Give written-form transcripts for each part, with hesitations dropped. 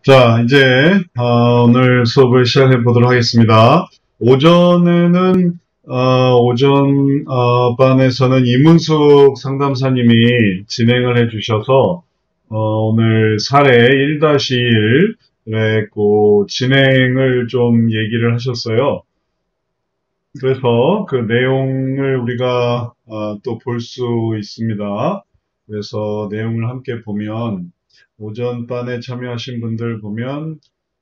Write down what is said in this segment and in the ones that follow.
자, 이제 오늘 수업을 시작해 보도록 하겠습니다. 오전에는 오전 반에서는 이문숙 상담사님이 진행을 해주셔서 오늘 사례 1-1의 그 진행을 좀 얘기를 하셨어요. 그래서 그 내용을 우리가 또 볼 수 있습니다. 그래서 내용을 함께 보면 오전반에 참여하신 분들 보면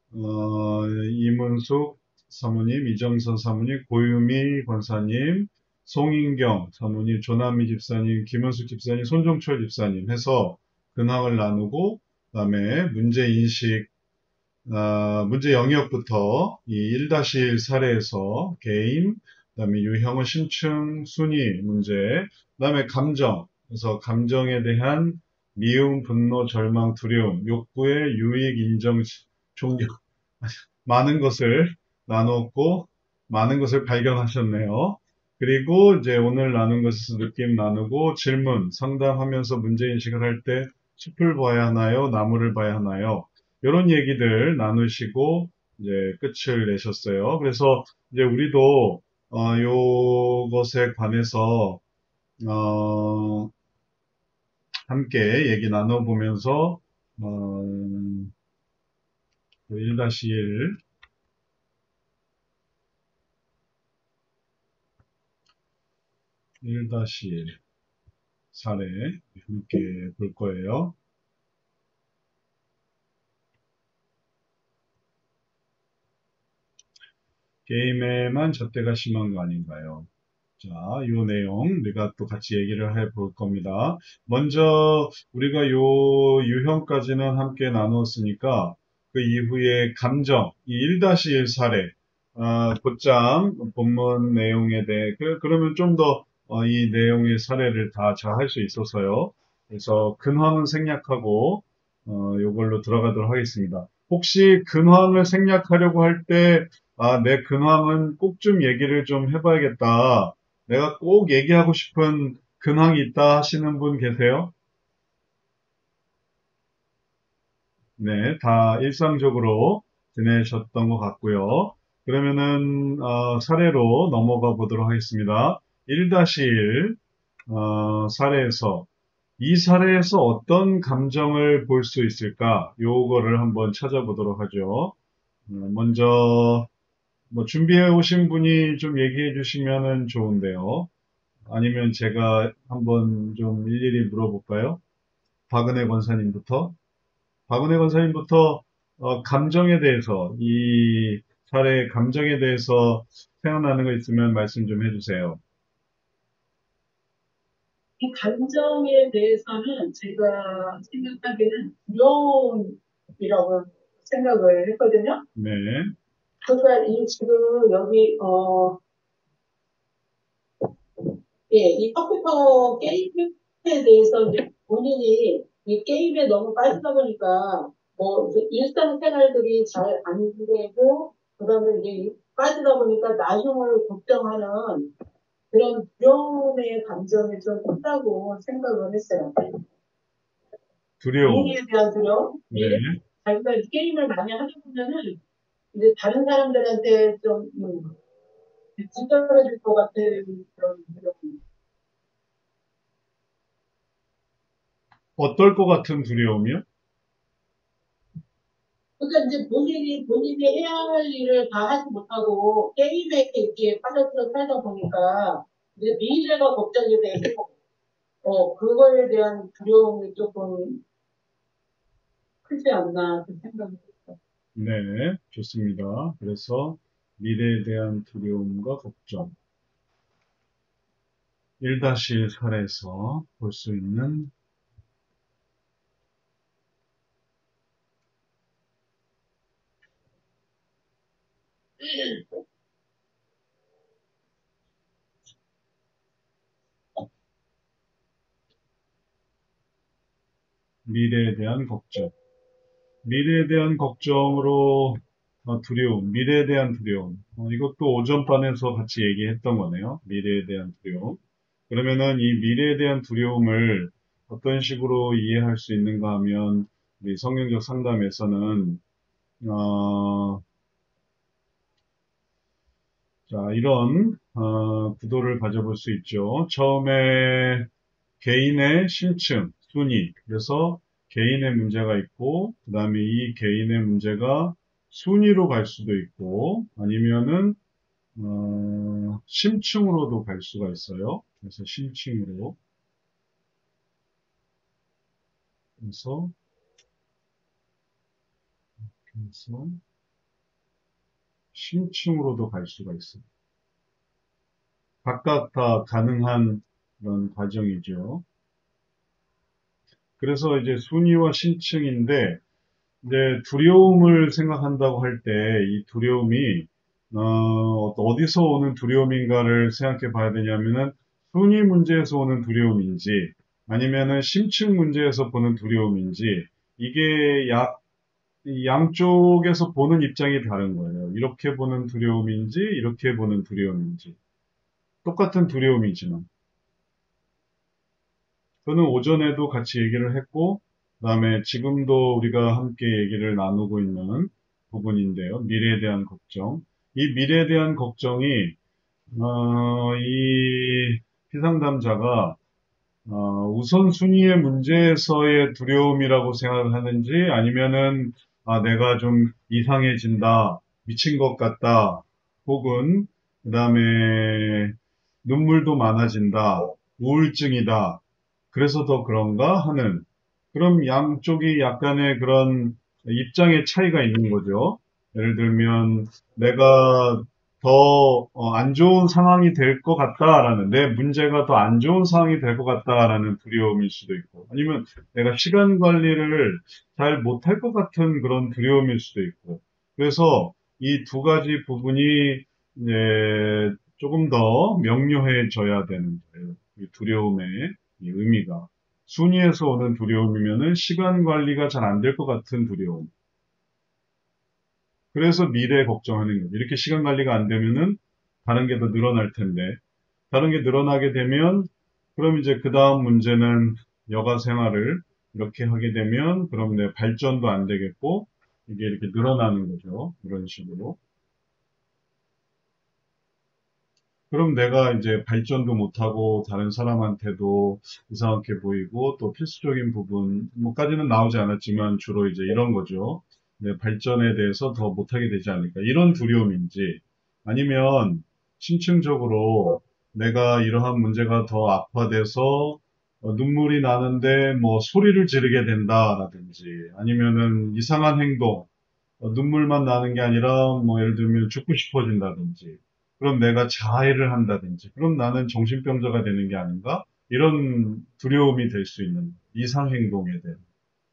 이문숙 사모님, 이정선 사모님, 고유미 권사님, 송인경 사모님, 조남미 집사님, 김은숙 집사님, 손종철 집사님 해서 근황을 나누고 그다음에 문제인식, 문제 영역부터 이 1-1 사례에서 개인, 그다음에 유형의 심층 순위 문제, 그다음에 감정, 그래서 감정에 대한 미움, 분노, 절망, 두려움, 욕구의 유익, 인정, 종교, 많은 것을 나눴고, 많은 것을 발견하셨네요. 그리고 이제 오늘 나눈 것에서 느낌 나누고, 질문, 상담하면서 문제인식을 할 때 숲을 봐야 하나요? 나무를 봐야 하나요? 이런 얘기들 나누시고, 이제 끝을 내셨어요. 그래서 이제 우리도, 요것에 관해서, 어, 함께 얘기 나눠보면서, 1-1, 1-1 사례 함께 볼 거예요. 게임에만 잣대가 심한 거 아닌가요? 자, 이 내용 우리가 또 같이 얘기를 해 볼 겁니다. 먼저 우리가 요 유형까지는 함께 나눴으니까 그 이후에 감정, 이 1-1 사례, 곧장 본문 내용에 대해 그러면 좀 더 이 내용의 사례를 다 잘 할 수 있어서요. 그래서 근황은 생략하고 요걸로 들어가도록 하겠습니다. 혹시 근황을 생략하려고 할 때 내 근황은 꼭 좀 얘기를 좀 해봐야겠다. 내가 꼭 얘기하고 싶은 근황이 있다 하시는 분 계세요? 네, 다 일상적으로 지내셨던 것 같고요. 그러면은 사례로 넘어가 보도록 하겠습니다. 1-1 사례에서 이 사례에서 어떤 감정을 볼 수 있을까? 요거를 한번 찾아보도록 하죠. 먼저 뭐 준비해 오신 분이 좀 얘기해 주시면은 좋은데요. 아니면 제가 한번 좀 일일이 물어볼까요? 박은혜 권사님부터. 박은혜 권사님부터 감정에 대해서 이 사례의 감정에 대해서 생각나는 거 있으면 말씀 좀 해주세요. 이 감정에 대해서는 제가 생각하기에는 두려움이라고 생각을 했거든요. 네, 그러니까 이 지금 여기 이 컴퓨터 게임에 대해서 이제 본인이 이 게임에 너무 빠지다 보니까 뭐 이제 일상생활들이 잘 안 되고 그다음에 이제 빠지다 보니까 나중을 걱정하는 그런 두려움의 감정이 좀 크다고 생각을 했어요. 두려움. 미래에 대한 두려움, 네, 자기가 게임을 많이 하다 보면은 이제 다른 사람들한테 좀 뒤떨어질 것 같은 그런 두려움. 어떨 것 같은 두려움이요? 그러니까 이제 본인이 해야 할 일을 다 하지 못하고 게임에 이렇게 빠져들어 살다 보니까 이제 미래가 걱정이 되고 그거에 대한 두려움이 조금 크지 않나 그 생각이 들어요. 네, 좋습니다. 그래서 미래에 대한 두려움과 걱정. 1-1 사례에서 볼 수 있는 미래에 대한 걱정. 미래에 대한 걱정으로 두려움, 미래에 대한 두려움. 이것도 오전반에서 같이 얘기했던 거네요. 미래에 대한 두려움. 그러면은 이 미래에 대한 두려움을 어떤 식으로 이해할 수 있는가 하면 우리 성경적 상담에서는 어, 자, 이런 구도를 가져볼 수 있죠. 처음에 개인의 심층, 순위. 그래서 개인의 문제가 있고, 그 다음에 이 개인의 문제가 순위로 갈 수도 있고, 아니면은 심층으로도 갈 수가 있어요. 그래서 심층으로. 그래서 그래서 심층으로도 갈 수가 있어요. 각각 다 가능한 그런 과정이죠. 그래서 이제 순위와 심층인데, 이제 두려움을 생각한다고 할 때, 이 두려움이, 어디서 오는 두려움인가를 생각해 봐야 되냐면은, 순위 문제에서 오는 두려움인지, 아니면은 심층 문제에서 보는 두려움인지, 이게 이 양쪽에서 보는 입장이 다른 거예요. 이렇게 보는 두려움인지, 이렇게 보는 두려움인지. 똑같은 두려움이지만. 저는 오전에도 같이 얘기를 했고, 그다음에 지금도 우리가 함께 얘기를 나누고 있는 부분인데요. 미래에 대한 걱정. 이 미래에 대한 걱정이, 이 피상담자가 우선순위의 문제에서의 두려움이라고 생각을 하는지 아니면은 내가 좀 이상해진다, 미친 것 같다, 혹은 그다음에 눈물도 많아진다, 우울증이다, 그래서 더 그런가 하는 그럼 양쪽이 약간의 그런 입장의 차이가 있는 거죠. 예를 들면 내가 더 안 좋은 상황이 될 것 같다라는 내 문제가 더 안 좋은 상황이 될 것 같다라는 두려움일 수도 있고 아니면 내가 시간 관리를 잘 못할 것 같은 그런 두려움일 수도 있고 그래서 이 두 가지 부분이 이제 조금 더 명료해져야 되는 거예요. 이 두려움의 이 의미가 순위에서 오는 두려움이면은 시간 관리가 잘 안 될 것 같은 두려움. 그래서 미래 걱정하는 거죠. 이렇게 시간 관리가 안 되면은 다른 게 더 늘어날 텐데, 다른 게 늘어나게 되면, 그럼 이제 그 다음 문제는 여가 생활을 이렇게 하게 되면, 그럼 내 발전도 안 되겠고, 이게 이렇게 늘어나는 거죠. 이런 식으로. 그럼 내가 이제 발전도 못하고 다른 사람한테도 이상하게 보이고 또 필수적인 부분, 뭐까지는 나오지 않았지만 주로 이제 이런 거죠. 내 발전에 대해서 더 못하게 되지 않을까. 이런 두려움인지 아니면 심층적으로 내가 이러한 문제가 더 악화돼서 눈물이 나는데 뭐 소리를 지르게 된다라든지 아니면은 이상한 행동, 눈물만 나는 게 아니라 뭐 예를 들면 죽고 싶어진다든지 그럼 내가 자해를 한다든지 그럼 나는 정신병자가 되는 게 아닌가? 이런 두려움이 될 수 있는 이상 행동에 대한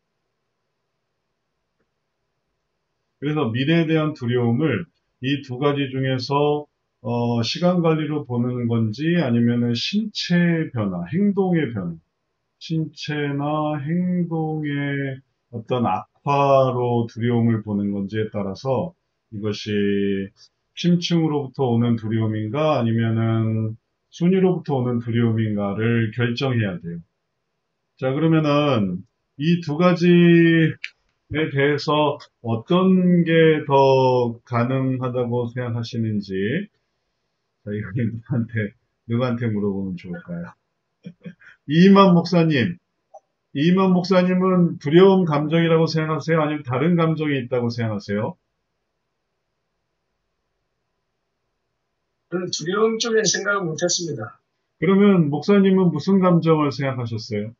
그래서 미래에 대한 두려움을 이 두 가지 중에서 시간 관리로 보는 건지 아니면은 신체 변화, 행동의 변화, 신체나 행동의 어떤 악화로 두려움을 보는 건지에 따라서 이것이 심층으로부터 오는 두려움인가 아니면은 순위로부터 오는 두려움인가를 결정해야 돼요. 자, 그러면은 이 두 가지에 대해서 어떤 게 더 가능하다고 생각하시는지, 자, 이거 누구한테 물어보면 좋을까요? 이만 목사님, 이만 목사님은 두려움 감정이라고 생각하세요? 아니면 다른 감정이 있다고 생각하세요? 저는 두려움 쪽에 생각을 못했습니다. 그러면 목사님은 무슨 감정을 생각하셨어요?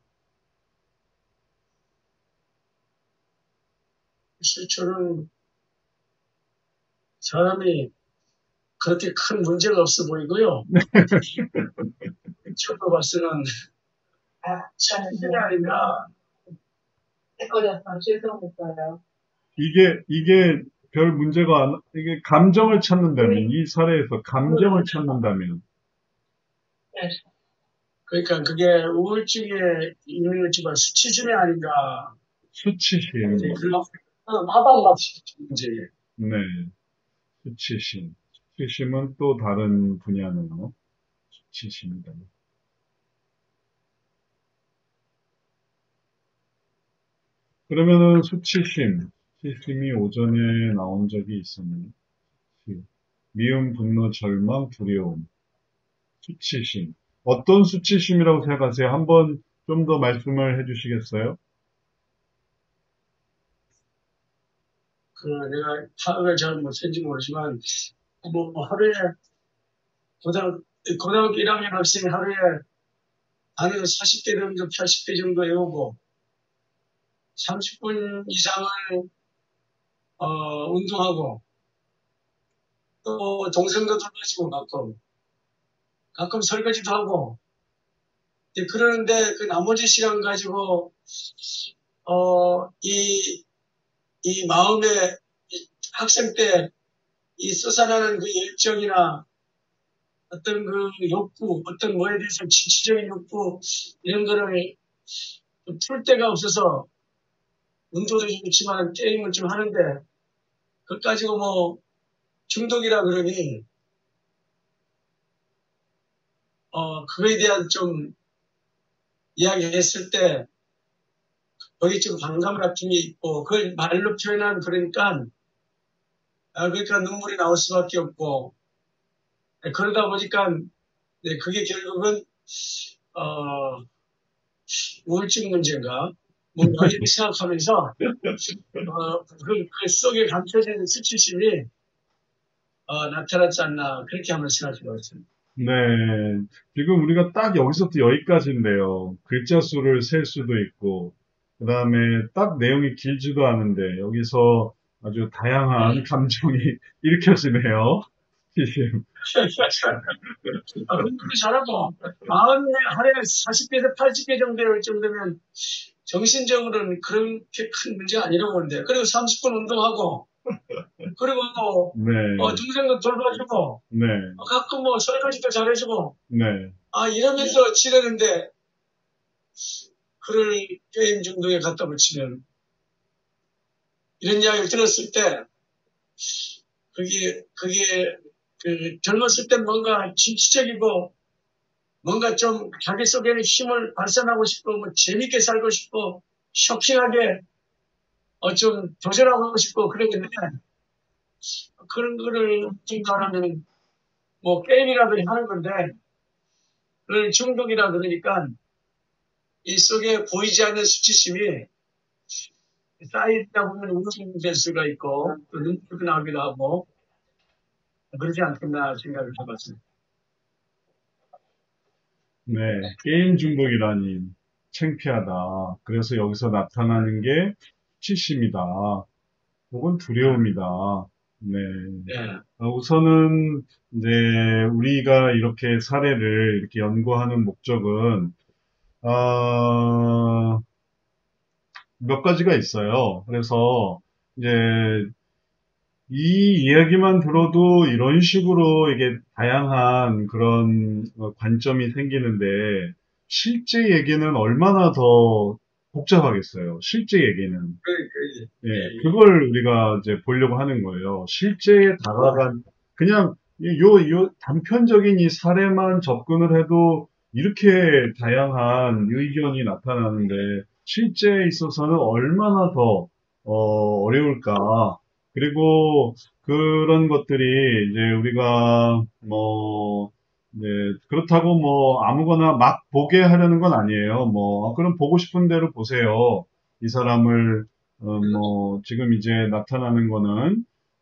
저는 사람이 그렇게 큰 문제가 없어 보이고요. 저도 봤을 때는 자신이 아닌가. 헷갈려서 죄송했어요. 이게 별 문제가 이게 감정을 찾는다면, 이 사례에서 감정을 찾는다면, 네. 그러니까 그게 우울증에 있는 거지만 수치심이 아닌가. 수치심, 이제 그런 봐봐. 문제. 네, 수치심. 수치심은 또 다른 분야네요. 수치심이다. 그러면은 수치심. 수치심이 오전에 나온 적이 있었나요? 미움, 분노, 절망, 두려움. 수치심. 어떤 수치심이라고 생각하세요? 한번 좀 더 말씀을 해주시겠어요? 내가 파악을 잘 못했는지 모르지만, 뭐, 하루에, 고등학교 1학년 학생이 하루에 한 40개 정도, 80개 정도 외우고, 30분 이상을, 운동하고, 또 동생도 돌봐주고 가끔 설거지도 하고, 그러는데 그 나머지 시간 가지고, 이 마음에 학생 때 이 솟아나는 그 열정이나 어떤 그 욕구, 어떤 뭐에 대해서 진취적인 욕구, 이런 거를 풀 데가 없어서 운동도 좋지만 게임을 좀 하는데, 그것 가지고 뭐 중독이라 그러니, 그거에 대한 좀 이야기했을 때, 거기 좀 반감 같은 게 있고, 그걸 말로 표현하면 그러니까 눈물이 나올 수밖에 없고, 그러다 보니까, 그게 결국은, 어, 우울증 문제인가? 뭔가 이렇게 생각하면서, 그 속에 감춰진 수치심이, 나타났지 않나, 그렇게 한번 생각해 봤습니다. 네. 지금 우리가 딱 여기서부터 여기까지인데요. 글자 수를 셀 수도 있고, 그 다음에 딱 내용이 길지도 않은데, 여기서 아주 다양한 감정이 일으켜지네요. 지금. 공부도 잘하고, 마음에 하루에 40개에서 80개 정도 할 정도면, 정신적으로는 그렇게 큰 문제가 아니라고 보는데, 그리고 30분 운동하고, 그리고 또, 네, 동생도 돌봐주고, 네, 가끔 뭐 설거지도 잘해주고, 네. 이러면서 지내는데, 그를 게임 중독에 갖다 붙이면, 이런 이야기를 들었을 때, 젊었을 땐 뭔가 진취적이고, 뭔가 좀 자기 속에는 힘을 발산하고 싶고, 뭐 재밌게 살고 싶고, 쇼킹하게, 좀 도전하고 싶고, 그랬는데, 그런 거를 생각하면, 뭐 게임이라도 하는 건데, 그걸 중독이라 그러니까, 이 속에 보이지 않는 수치심이 쌓이다 보면 우울증될 수가 있고, 또 눈물도 나기도 하고, 그러지 않겠나 생각을 해봤습니다. 네, 게임 중독이라니 창피하다. 그래서 여기서 나타나는 게 수치심이다. 혹은 두려움이다. 네. 예. 우선은 이제 우리가 이렇게 사례를 이렇게 연구하는 목적은 몇 가지가 있어요. 그래서 이제 이 이야기만 들어도 이런 식으로 이게 다양한 그런 관점이 생기는데 실제 얘기는 얼마나 더 복잡하겠어요. 실제 얘기는. 예, 그걸 우리가 이제 보려고 하는 거예요. 실제에 다가간, 그냥, 요 단편적인 이 사례만 접근을 해도 이렇게 다양한 의견이 나타나는데, 실제에 있어서는 얼마나 더, 어려울까. 그리고 그런 것들이 이제 우리가 뭐, 네, 그렇다고 뭐 아무거나 막 보게 하려는 건 아니에요. 뭐, 그럼 보고 싶은 대로 보세요. 이 사람을 뭐, 지금 이제 나타나는 거는,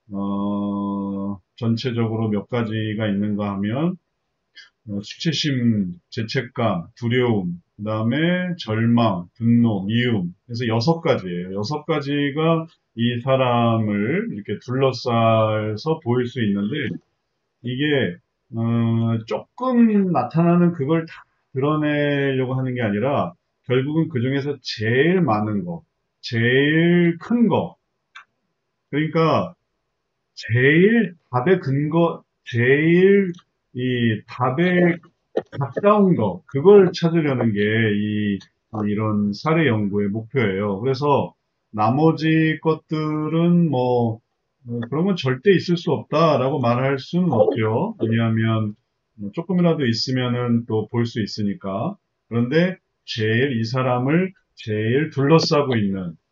전체적으로 몇 가지가 있는가 하면, 수치심, 죄책감, 두려움, 그 다음에 절망, 분노, 미움. 그래서 6가지예요. 6가지가 이 사람을 이렇게 둘러싸서 보일 수 있는데, 이게, 조금 나타나는 그걸 다 드러내려고 하는 게 아니라, 결국은 그 중에서 제일 많은 거, 제일 큰 거, 그러니까 제일 답의 근거, 제일 이 답에 가까운 거, 그걸 찾으려는 게 이런 사례 연구의 목표예요. 그래서 나머지 것들은 뭐, 그런 건 절대 있을 수 없다라고 말할 수는 없죠. 왜냐하면 조금이라도 있으면은 또 볼 수 있으니까. 그런데 제일 이 사람을 제일 둘러싸고 있는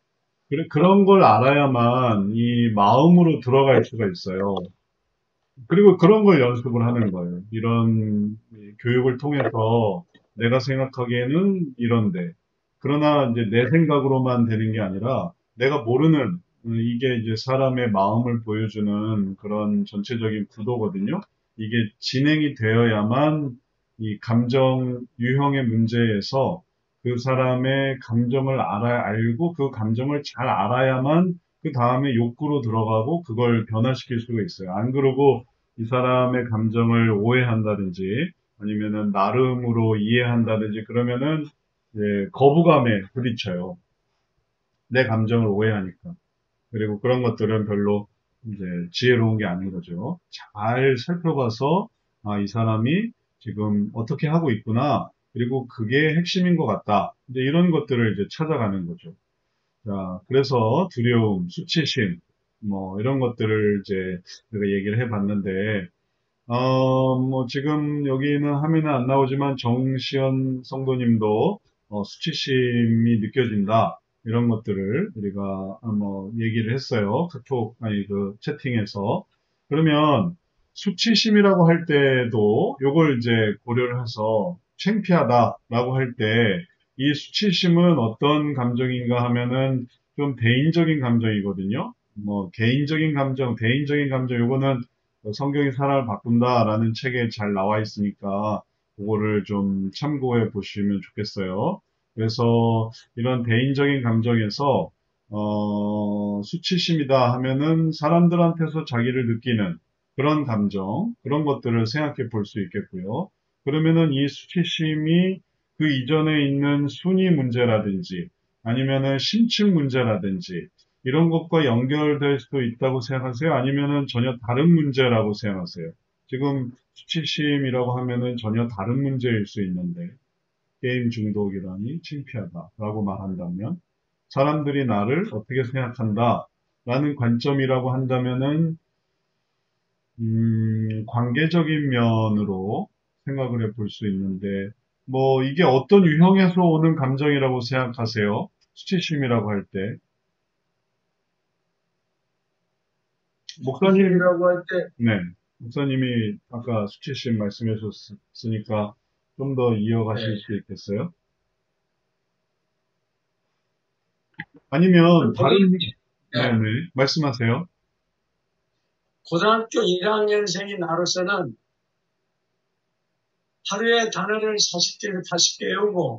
그런 걸 알아야만 이 마음으로 들어갈 수가 있어요. 그리고 그런 걸 연습을 하는 거예요. 이런 교육을 통해서 내가 생각하기에는 이런데, 그러나 이제 내 생각으로만 되는 게 아니라 내가 모르는 이게 이제 사람의 마음을 보여주는 그런 전체적인 구도거든요. 이게 진행이 되어야만 이 감정 유형의 문제에서 그 사람의 감정을 알고 그 감정을 잘 알아야만 그 다음에 욕구로 들어가고 그걸 변화시킬 수가 있어요. 안 그러고 이 사람의 감정을 오해한다든지 아니면은 나름으로 이해한다든지 그러면은 거부감에 부딪혀요. 내 감정을 오해하니까. 그리고 그런 것들은 별로 이제 지혜로운 게 아닌 거죠. 잘 살펴봐서 아, 이 사람이 지금 어떻게 하고 있구나. 그리고 그게 핵심인 것 같다. 이제 이런 것들을 이제 찾아가는 거죠. 자, 그래서 두려움, 수치심, 뭐 이런 것들을 이제 제가 얘기를 해봤는데 뭐, 지금 여기는 화면에 안 나오지만 정시현 성도님도 수치심이 느껴진다. 이런 것들을 우리가 뭐 얘기를 했어요. 카톡, 아니, 그 채팅에서. 그러면 수치심이라고 할 때도 요걸 이제 고려를 해서 창피하다라고 할 때 이 수치심은 어떤 감정인가 하면은 좀 대인적인 감정이거든요. 뭐, 개인적인 감정, 대인적인 감정, 요거는 성경이 사람을 바꾼다라는 책에 잘 나와 있으니까 그거를 좀 참고해 보시면 좋겠어요. 그래서 이런 대인적인 감정에서 수치심이다 하면은 사람들한테서 자기를 느끼는 그런 감정, 그런 것들을 생각해 볼 수 있겠고요. 그러면은 이 수치심이 그 이전에 있는 순위 문제라든지 아니면은 심층 문제라든지 이런 것과 연결될 수도 있다고 생각하세요? 아니면은 전혀 다른 문제라고 생각하세요? 지금 수치심이라고 하면은 전혀 다른 문제일 수 있는데, 게임 중독이라니 창피하다라고 말한다면, 사람들이 나를 어떻게 생각한다 라는 관점이라고 한다면은, 관계적인 면으로 생각을 해볼 수 있는데, 뭐, 이게 어떤 유형에서 오는 감정이라고 생각하세요? 수치심이라고 할 때. 목사님, 수치심이라고 할 때, 네. 목사님이 아까 수치심 말씀해 주셨으니까 좀 더 이어가실 네. 수 있겠어요? 아니면 다른, 네. 네네. 말씀하세요. 고등학교 1학년생인 나로서는 하루에 단어를 40개에서 80개 외우고,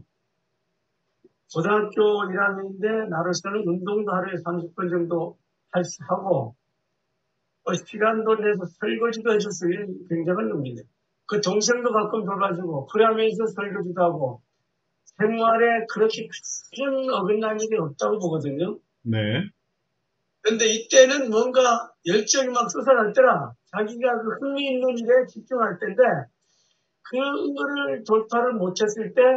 고등학교 1학년인데 나로서는 운동도 하루에 30분 정도 하고, 시간도 내서 설거지도 해줄 수 있는 굉장한 놈이네. 그 동생도 가끔 돌봐주고, 그러면서 설거지도 하고, 생활에 그렇게 큰 어긋난 일이 없다고 보거든요. 네. 근데 이때는 뭔가 열정이 막 솟아날 때라, 자기가 그 흥미 있는 일에 집중할 때인데, 그거를 돌파를 못했을 때,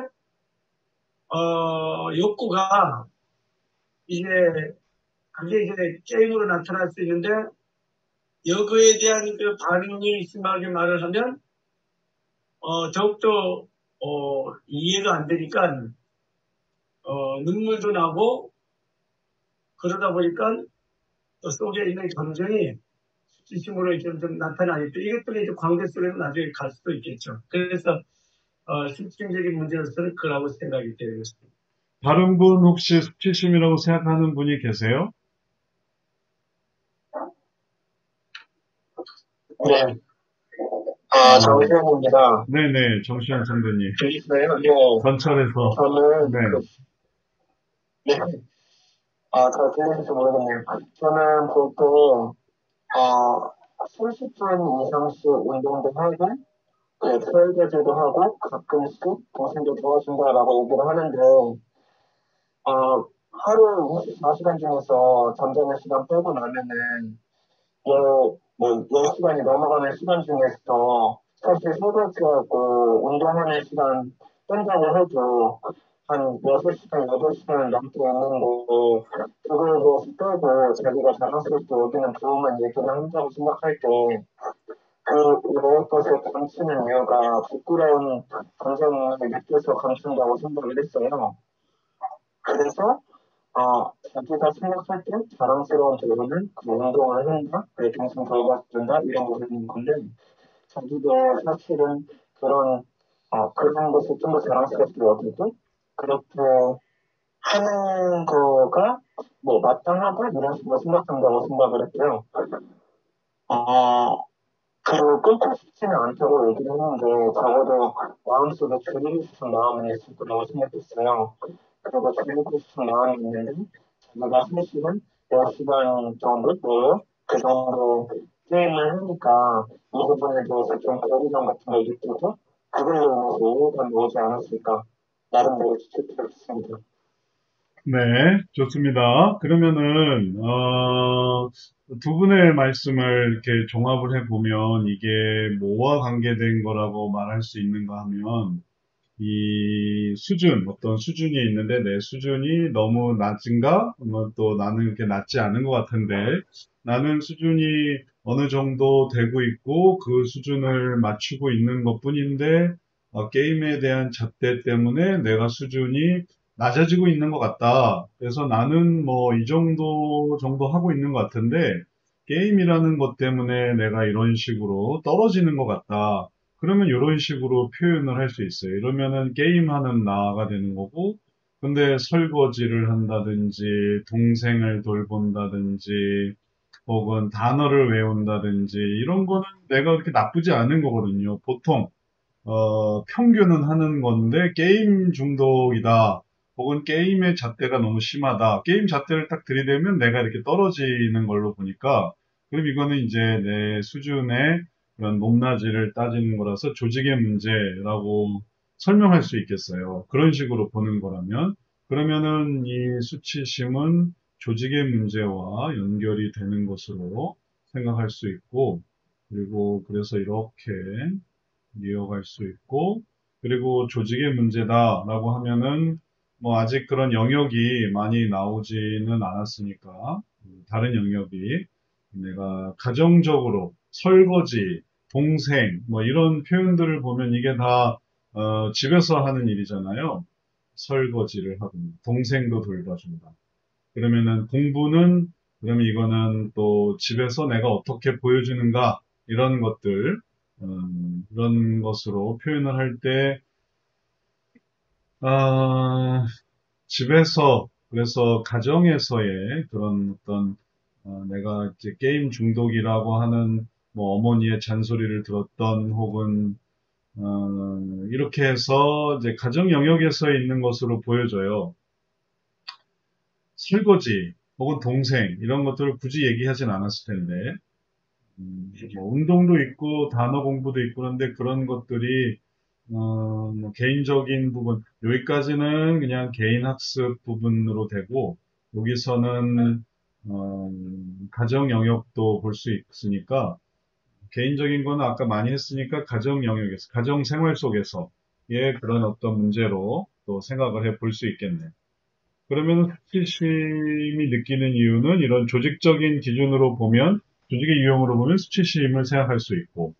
욕구가 이제, 그게 이제 게임으로 나타날 수 있는데, 여거에 대한 그 반응이 심하게 말을 하면, 더욱더, 이해가 안 되니까, 눈물도 나고, 그러다 보니까 또 속에 있는 감정이 수치심으로 좀 나타나겠죠. 이것들이 이제 관계 속에서 나중에 갈 수도 있겠죠. 그래서, 실질적인 문제로서는 그라고 생각이 되겠습니다. 다른 분 혹시 수치심이라고 생각하는 분이 계세요? 네. 정시현입니다. 네네. 정시현 선배님. 들리시나요? 네. 전철에서. 저는, 네. 네. 잘 들리실지 모르겠네요. 저는 보통, 30분 이상씩 운동도 하고, 설거지도 하고, 가끔씩 동생도 도와준다라고 얘기를 하는데, 하루 24시간 중에서 잠자는 시간 빼고 나면은, 10시간이 넘어가는 시간 중에서 사실 설거지하고 운동하는 시간 뺀다고 해도 한 6시간, 8시간 넘게 있는데 그걸 뭐 빼고 자기가 자랑스럽게 여기는 부모만 얘기를 한다고 생각할 때 이런 것을 감추는 이유가 부끄러운 감정을 느껴서 감춘다고 생각을 했어요. 그래서 자기가 생각할 때 자랑스러운 부분은 그 운동을 한다, 내 정신 돌봐 준다, 이런 부분인 건데, 자기도 사실은 그런 것을 좀 더 자랑스럽게 여기고, 그렇게 하는 거가 뭐 마땅하다, 이런 식으로 생각한다고 생각을 했고요. 그리고 끊고 싶지는 않다고 얘기를 했는데, 적어도 마음속에 그리고 싶은 마음이 있을 거라고 생각했어요. 그리고 그리고 싶은 마음이 있는데, 제가 사실은 10시간 정도, 그 정도 게임을 하니까, 이 부분에 대해서 좀 거리감 같은 걸 느끼고, 그걸로 인해서 우울감이 오지 않았을까, 나름대로 추측했습니다. 네, 좋습니다. 그러면은, 두 분의 말씀을 이렇게 종합을 해보면 이게 뭐와 관계된 거라고 말할 수 있는가 하면 이 수준, 어떤 수준이 있는데 내 수준이 너무 낮은가? 또 나는 이렇게 낮지 않은 것 같은데 나는 수준이 어느 정도 되고 있고 그 수준을 맞추고 있는 것뿐인데 게임에 대한 잣대 때문에 내가 수준이 낮아지고 있는 것 같다. 그래서 나는 뭐 이 정도 하고 있는 것 같은데 게임이라는 것 때문에 내가 이런 식으로 떨어지는 것 같다. 그러면 이런 식으로 표현을 할 수 있어요. 이러면은 게임하는 나가 되는 거고, 근데 설거지를 한다든지, 동생을 돌본다든지, 혹은 단어를 외운다든지, 이런 거는 내가 그렇게 나쁘지 않은 거거든요. 보통, 평균은 하는 건데, 게임 중독이다. 혹은 게임의 잣대가 너무 심하다. 게임 잣대를 딱 들이대면 내가 이렇게 떨어지는 걸로 보니까, 그럼 이거는 이제 내 수준의 그런 높낮이를 따지는 거라서 조직의 문제라고 설명할 수 있겠어요. 그런 식으로 보는 거라면. 그러면은 이 수치심은 조직의 문제와 연결이 되는 것으로 생각할 수 있고, 그리고 그래서 이렇게 이어갈 수 있고, 그리고 조직의 문제다라고 하면은 뭐 아직 그런 영역이 많이 나오지는 않았으니까 다른 영역이 내가 가정적으로 설거지, 동생 뭐 이런 표현들을 보면 이게 다 집에서 하는 일이잖아요. 설거지를 하고 동생도 돌봐준다. 그러면은 공부는 그러면 이거는 또 집에서 내가 어떻게 보여주는가 이런 것들 그런 것으로 표현을 할 때, 아, 집에서, 그래서 가정에서의 그런 어떤, 내가 이제 게임 중독이라고 하는 뭐 어머니의 잔소리를 들었던 혹은, 이렇게 해서 이제 가정 영역에서 있는 것으로 보여져요. 설거지 혹은 동생 이런 것들을 굳이 얘기하진 않았을 텐데, 뭐 운동도 있고 단어 공부도 있고 그런데 그런 것들이 뭐 개인적인 부분 여기까지는 그냥 개인 학습 부분으로 되고 여기서는 어, 가정 영역도 볼 수 있으니까 개인적인 거는 아까 많이 했으니까 가정 영역에서 가정 생활 속에서의 그런 어떤 문제로 또 생각을 해 볼 수 있겠네. 그러면 수치심이 느끼는 이유는 이런 조직적인 기준으로 보면, 조직의 유형으로 보면 수치심을 생각할 수 있고,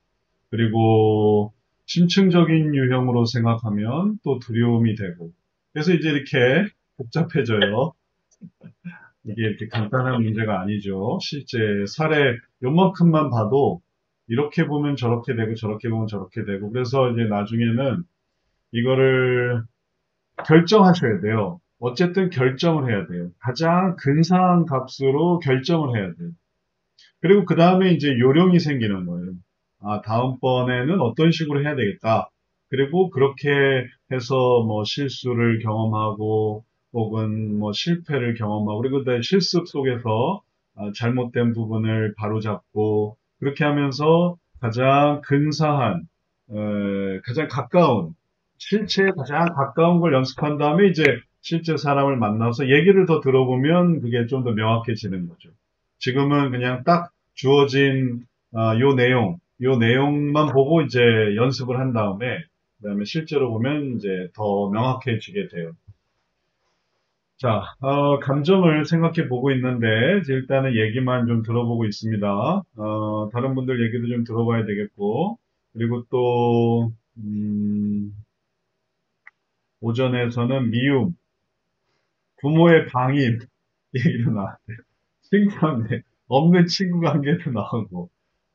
그리고 심층적인 유형으로 생각하면 또 두려움이 되고, 그래서 이제 이렇게 복잡해져요. 이게 이렇게 간단한 문제가 아니죠. 실제 사례 요만큼만 봐도 이렇게 보면 저렇게 되고 저렇게 보면 저렇게 되고, 그래서 이제 나중에는 이거를 결정하셔야 돼요. 어쨌든 결정을 해야 돼요. 가장 근사한 값으로 결정을 해야 돼요. 그리고 그 다음에 이제 요령이 생기는 거예요. 아, 다음번에는 어떤 식으로 해야 되겠다. 그리고 그렇게 해서 뭐 실수를 경험하고 혹은 뭐 실패를 경험하고 그리고 내 실습 속에서 잘못된 부분을 바로잡고 그렇게 하면서 가장 근사한, 가장 가까운 실체에 가장 가까운 걸 연습한 다음에 이제 실제 사람을 만나서 얘기를 더 들어보면 그게 좀 더 명확해지는 거죠. 지금은 그냥 딱 주어진 요 내용만 보고 이제 연습을 한 다음에 그다음에 실제로 보면 이제 더 명확해지게 돼요. 자, 감정을 생각해 보고 있는데 일단은 얘기만 좀 들어보고 있습니다. 다른 분들 얘기도 좀 들어봐야 되겠고 그리고 또 오전에서는 미움, 부모의 방임 얘기도 나왔대요. 친구한테 없는 친구 관계도 나오고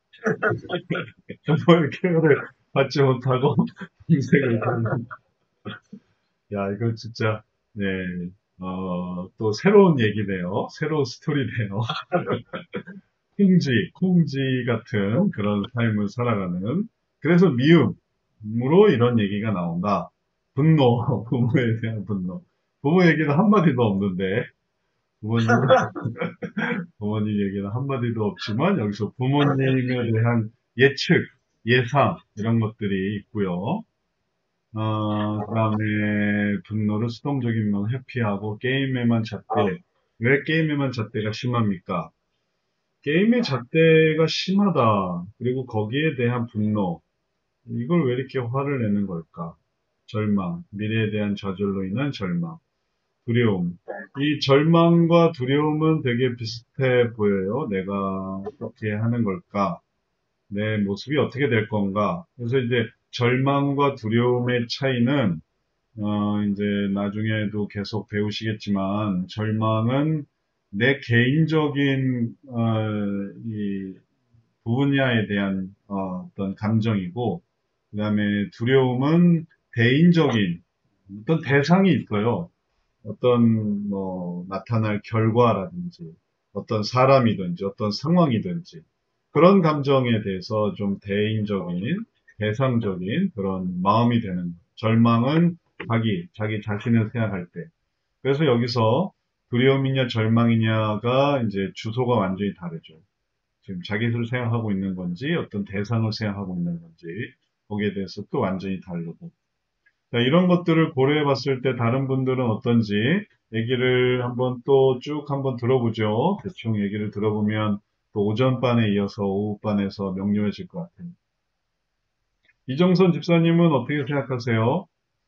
부모의 케어를 받지 못하고 동생을 보는. 야, 이거 진짜 네, 또 새로운 얘기네요. 새로운 스토리네요. 콩쥐 같은 그런 삶을 살아가는. 그래서 미움으로 이런 얘기가 나온다. 분노, 부모에 대한 분노. 부모 얘기는 한마디도 없는데, 부모님, 부모님 얘기는 한마디도 없지만, 여기서 부모님에 대한 예측, 예상, 이런 것들이 있고요. 그 다음에 분노를 수동적인 면 회피하고 게임에만 잣대. 왜 게임에만 잣대가 심합니까? 게임의 잣대가 심하다. 그리고 거기에 대한 분노. 이걸 왜 이렇게 화를 내는 걸까? 절망, 미래에 대한 좌절로 인한 절망, 두려움. 이 절망과 두려움은 되게 비슷해 보여요. 내가 어떻게 하는 걸까? 내 모습이 어떻게 될 건가? 그래서 이제 절망과 두려움의 차이는 이제 나중에도 계속 배우시겠지만, 절망은 내 개인적인, 이 분야에 대한, 어떤 감정이고, 그 다음에 두려움은 대인적인 어떤 대상이 있어요. 어떤, 나타날 결과라든지, 어떤 사람이든지, 어떤 상황이든지, 그런 감정에 대해서 좀 대인적인, 대상적인 그런 마음이 되는 거예요. 절망은 자기 자신을 생각할 때. 그래서 여기서 두려움이냐 절망이냐가 이제 주소가 완전히 다르죠. 지금 자기를 생각하고 있는 건지 어떤 대상을 생각하고 있는 건지 거기에 대해서 또 완전히 다르고. 자, 이런 것들을 고려해 봤을 때 다른 분들은 어떤지 얘기를 한번 또 쭉 한번 들어보죠. 대충 얘기를 들어보면 또 오전반에 이어서 오후반에서 명료해질 것 같아요. 이정선 집사님은 어떻게 생각하세요?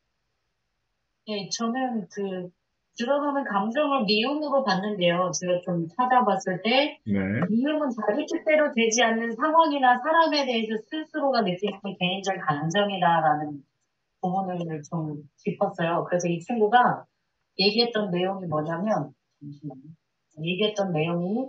네, 저는 드러나는 감정을 미움으로 봤는데요. 제가 좀 찾아봤을 때, 네, 미움은 자기 뜻대로 되지 않는 상황이나 사람에 대해서 스스로가 느끼는 개인적 감정이다라는 부분을 좀 짚었어요. 그래서 이 친구가 얘기했던 내용이 뭐냐면, 잠시만요. 얘기했던 내용이,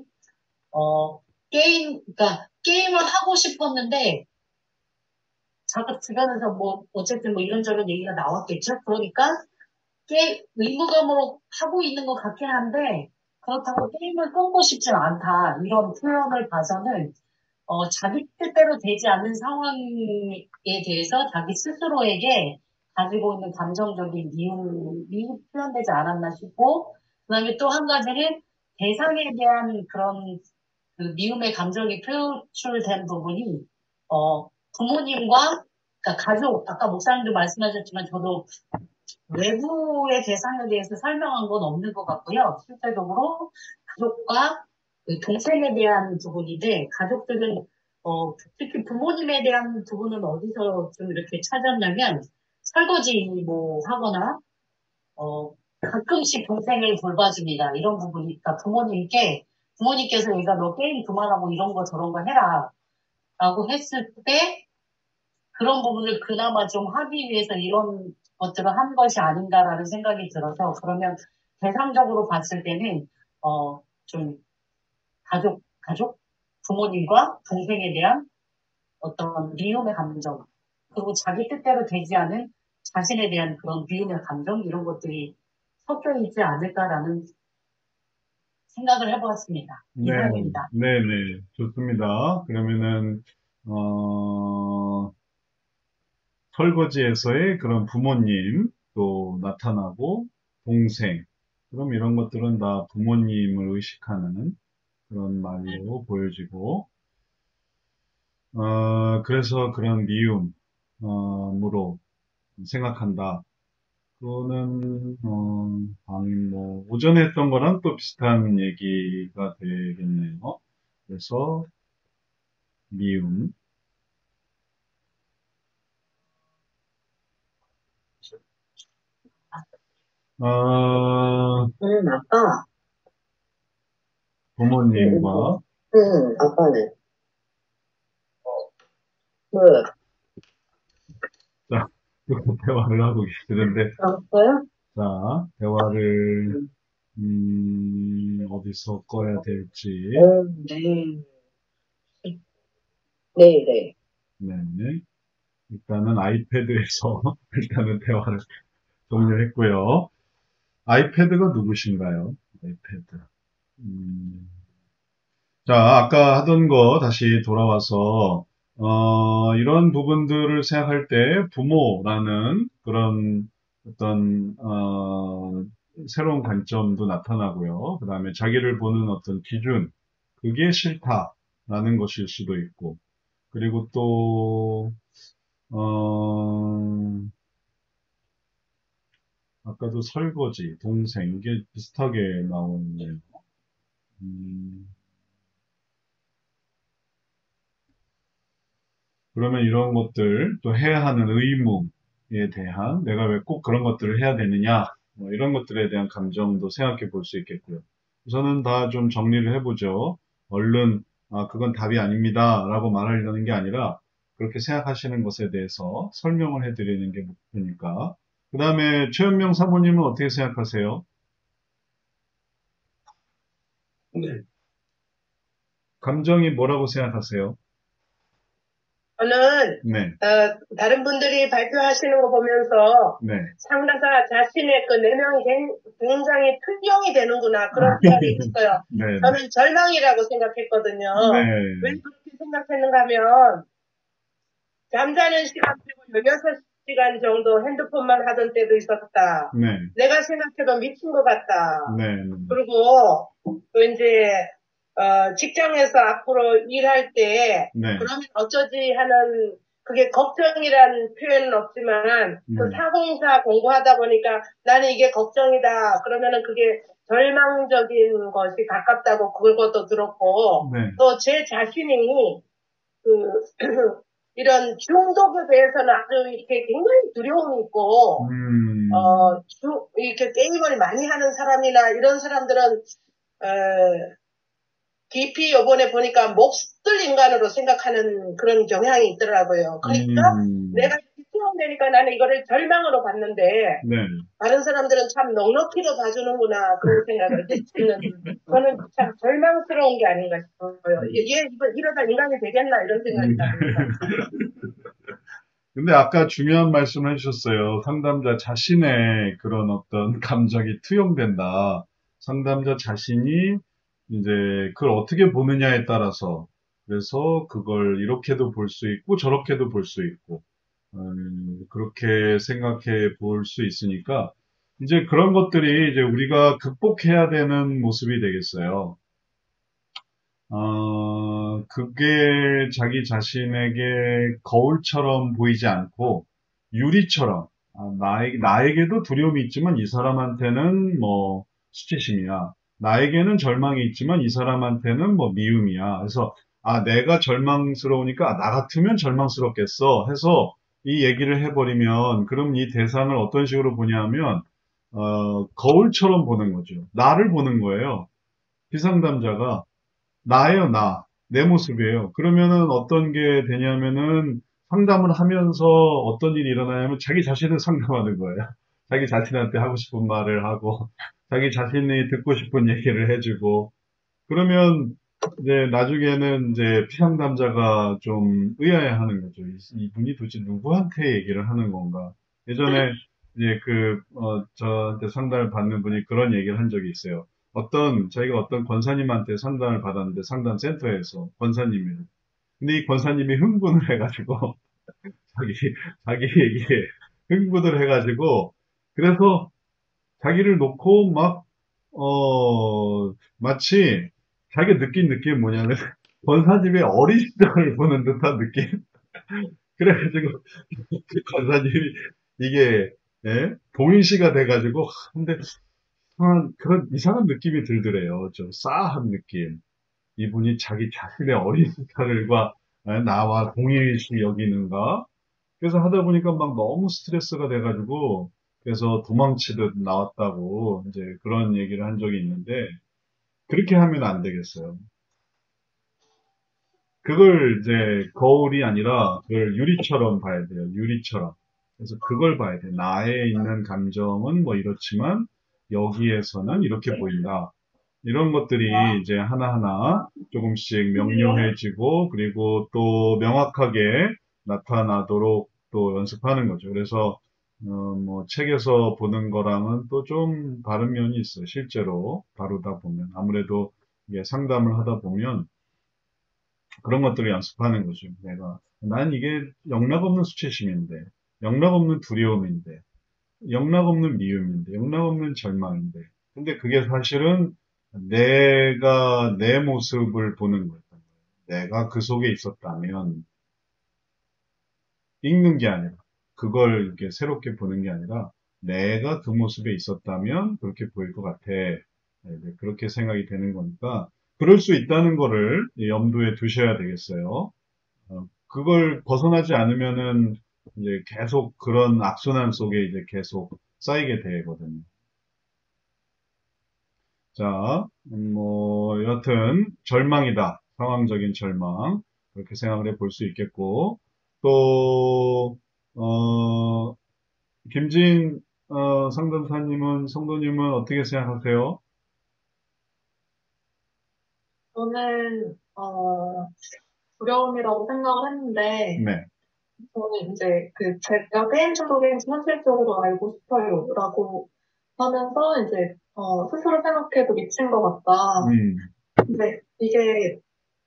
그러니까 게임을 하고 싶었는데, 자꾸 주변에서 어쨌든 이런저런 얘기가 나왔겠죠? 그러니까, 의무감으로 하고 있는 것 같긴 한데, 그렇다고 게임을 끊고 싶진 않다. 이런 표현을 봐서는, 자기 뜻대로 되지 않는 상황에 대해서 자기 스스로에게 가지고 있는 감정적인 미움이 표현되지 않았나 싶고, 그 다음에 또 한 가지는 대상에 대한 그런 그 미움의 감정이 표출된 부분이, 부모님과, 그러니까 가족, 아까 목사님도 말씀하셨지만 저도 외부의 대상에 대해서 설명한 건 없는 것 같고요. 실제적으로 가족과 그 동생에 대한 부분인데, 가족들은, 특히 부모님에 대한 부분은 어디서 좀 이렇게 찾았냐면, 설거지 하거나, 가끔씩 동생을 돌봐줍니다. 이런 부분이, 그러니까 부모님께서 얘가 너 게임 그만하고 이런 거 저런 거 해라. 라고 했을 때, 그런 부분을 그나마 좀 하기 위해서 이런 것들을 한 것이 아닌가라는 생각이 들어서, 그러면 대상적으로 봤을 때는, 좀 가족, 부모님과 동생에 대한 어떤 미움의 감정, 그리고 자기 뜻대로 되지 않은 자신에 대한 그런 미움의 감정, 이런 것들이 섞여 있지 않을까라는 생각을 해보았습니다. 네, 이상입니다. 네, 네, 좋습니다. 그러면은, 설거지에서의 그런 부모님 또 나타나고 동생 그럼 이런 것들은 다 부모님을 의식하는 그런 말로 보여지고 그래서 그런 미움으로 생각한다. 그거는 아니 오전에 했던 거랑 또 비슷한 얘기가 되겠네요. 그래서 미움. 아빠. 부모님과 아빠는. 그, 자, 대화를 하고 계시는데 아빠요? 자, 대화를 어디서 꺼야 될지. 네. 네, 네. 네. 일단은 아이패드에서 일단은 대화를 종료했고요. 아이패드가 누구신가요? 아이패드. 음, 자, 아까 하던 거 다시 돌아와서, 이런 부분들을 생각할 때 부모라는 그런 어떤, 새로운 관점도 나타나고요. 그 다음에 자기를 보는 어떤 기준, 그게 싫다라는 것일 수도 있고, 그리고 또, 어, 아까도 설거지, 동생, 이게 비슷하게 나오네요. 음, 그러면 이런 것들, 또 해야 하는 의무에 대한, 내가 왜 꼭 그런 것들을 해야 되느냐, 뭐 이런 것들에 대한 감정도 생각해 볼 수 있겠고요. 우선은 다 좀 정리를 해보죠. 얼른, 그건 답이 아닙니다. 라고 말하려는 게 아니라, 그렇게 생각하시는 것에 대해서 설명을 해드리는 게 목표니까. 그 다음에 최현명 사모님은 어떻게 생각하세요? 네. 감정이 뭐라고 생각하세요? 저는 네, 다른 분들이 발표하시는 거 보면서 네. 상당사 자신의 그 내면이 굉장히 투영이 되는구나 그런 생각이 있어요. 네, 저는 절망이라고 생각했거든요. 왜 네, 그렇게 생각했는가 하면 잠자는 시간 빼고 16시간 정도 핸드폰만 하던 때도 있었다. 네, 내가 생각해도 미친 것 같다. 네, 그리고 또 이제 직장에서 앞으로 일할 때 네, 그러면 어쩌지 하는 그게 걱정이라는 표현은 없지만 그 사공사 공부하다 보니까 나는 이게 걱정이다. 그러면은 그게 절망적인 것이 가깝다고 그것도 들었고 네, 또 제 자신이 그 이런 중독에 대해서는 아주 이렇게 굉장히 두려움이 있고 이렇게 게임을 많이 하는 사람이나 이런 사람들은 깊이 요번에 보니까 몹쓸 인간으로 생각하는 그런 경향이 있더라고요. 그러니까 내가 수용되니까 나는 이거를 절망으로 봤는데 네. 다른 사람들은 참 넉넉히도 봐주는구나 그런 생각을 했는 저는 참 절망스러운 게 아닌가 싶어요. 얘 이러다 인간이 되겠나 이런 생각이 납니다. 근데 아까 중요한 말씀을 해주셨어요. 상담자 자신의 그런 어떤 감정이 투영된다. 상담자 자신이 이제 그걸 어떻게 보느냐에 따라서 그래서 그걸 이렇게도 볼 수 있고 저렇게도 볼 수 있고 그렇게 생각해 볼 수 있으니까 이제 그런 것들이 이제 우리가 극복해야 되는 모습이 되겠어요. 그게 자기 자신에게 거울처럼 보이지 않고 유리처럼 나에게도 두려움이 있지만 이 사람한테는 뭐 수치심이야. 나에게는 절망이 있지만 이 사람한테는 뭐 미움이야. 그래서 내가 절망스러우니까 나 같으면 절망스럽겠어 해서 이 얘기를 해버리면 그럼 이 대상을 어떤 식으로 보냐면 거울처럼 보는 거죠. 나를 보는 거예요. 비상담자가 나예요, 나. 내 모습이에요. 그러면은 어떤 게 되냐면은 상담을 하면서 어떤 일이 일어나냐면 자기 자신을 상담하는 거예요. 자기 자신한테 하고 싶은 말을 하고, 자기 자신이 듣고 싶은 얘기를 해주고, 그러면 이제 나중에는 이제 피상담자가 좀 의아해하는 거죠. 이분이 도대체 누구한테 얘기를 하는 건가? 예전에 이제 저한테 상담을 받는 분이 그런 얘기를 한 적이 있어요. 저희가 어떤 권사님한테 상담을 받았는데 상담센터에서 권사님이에요. 근데 이 권사님이 흥분을 해가지고 자기, 자기 얘기에 흥분을 해가지고 그래서 자기를 놓고 마치 자기가 느낀 느낌이 뭐냐면, 권사님의 어린 시절을 보는 듯한 느낌? 그래가지고, 그 권사님이 이게, 예? 동일시가 돼가지고, 근데, 그런 이상한 느낌이 들더래요. 좀 싸한 느낌. 이분이 자기 자신의 어린 시절과 나와 동일시 여기는가? 그래서 하다 보니까 막 너무 스트레스가 돼가지고, 그래서 도망치듯 나왔다고, 이제 그런 얘기를 한 적이 있는데, 그렇게 하면 안 되겠어요. 그걸 이제 거울이 아니라 그걸 유리처럼 봐야 돼요. 유리처럼. 그래서 그걸 봐야 돼. 나에 있는 감정은 뭐 이렇지만 여기에서는 이렇게 보인다. 이런 것들이 이제 하나하나 조금씩 명료해지고, 그리고 또 명확하게 나타나도록 또 연습하는 거죠. 그래서, 뭐, 책에서 보는 거랑은 또 좀 다른 면이 있어요. 실제로 다루다 보면. 아무래도 이게 상담을 하다 보면 그런 것들을 연습하는 거죠. 난 이게 영락 없는 수치심인데, 영락 없는 두려움인데, 영락 없는 미움인데, 영락 없는 절망인데. 근데 그게 사실은 내가 내 모습을 보는 거였던 거예요. 내가 그 속에 있었다면, 읽는 게 아니라, 그걸 이렇게 새롭게 보는 게 아니라, 내가 그 모습에 있었다면 그렇게 보일 것 같아. 그렇게 생각이 되는 거니까, 그럴 수 있다는 거를 염두에 두셔야 되겠어요. 그걸 벗어나지 않으면은 이제 계속 그런 악순환 속에 이제 계속 쌓이게 되거든요. 자, 뭐, 여하튼, 절망이다. 상황적인 절망. 그렇게 생각을 해볼 수 있겠고, 또, 김진, 상담사님은, 성도님은 어떻게 생각하세요? 저는, 두려움이라고 생각을 했는데, 네. 저는 이제 제가 게임 중독인지 현실적으로 알고 싶어요. 라고 하면서 이제, 스스로 생각해도 미친 것 같다. 근데 이게,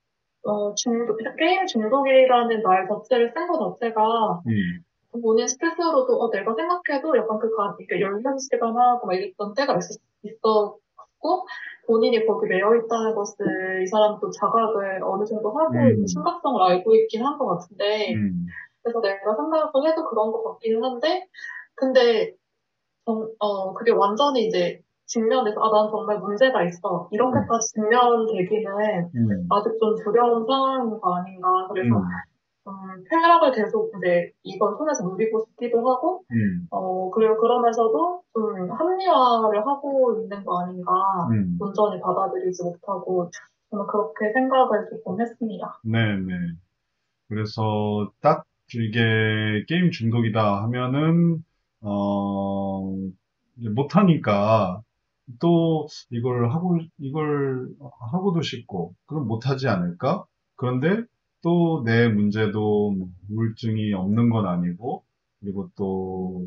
게임 중독이라는 말 자체를 쓴 것 자체가, 본인 스스로도, 내가 생각해도 약간 이렇게 열린 시간하고 막 이랬던 때가 있었고, 본인이 거기 매여 있다는 것을 이 사람도 자각을 어느 정도 하고 있고 심각성을 알고 있긴 한 것 같은데, 그래서 내가 생각을 해도 그런 것 같기는 한데, 근데, 그게 완전히 이제 직면해서, 난 정말 문제가 있어. 이렇게까지 직면되기는 아직 좀 두려운 상황인 거 아닌가. 그래서, 쾌락을 계속 이제 이걸 통해서 누리고 싶기도 하고, 그리고 그러면서도 좀 합리화를 하고 있는 거 아닌가. 온전히 받아들이지 못하고, 저는 그렇게 생각을 조금 했습니다. 네네. 그래서 딱 이게 게임 중독이다 하면은, 이제 못하니까 또 이걸 하고도 싶고, 그럼 못하지 않을까? 그런데 또 내 문제도 뭐 우울증이 없는 건 아니고, 그리고 또,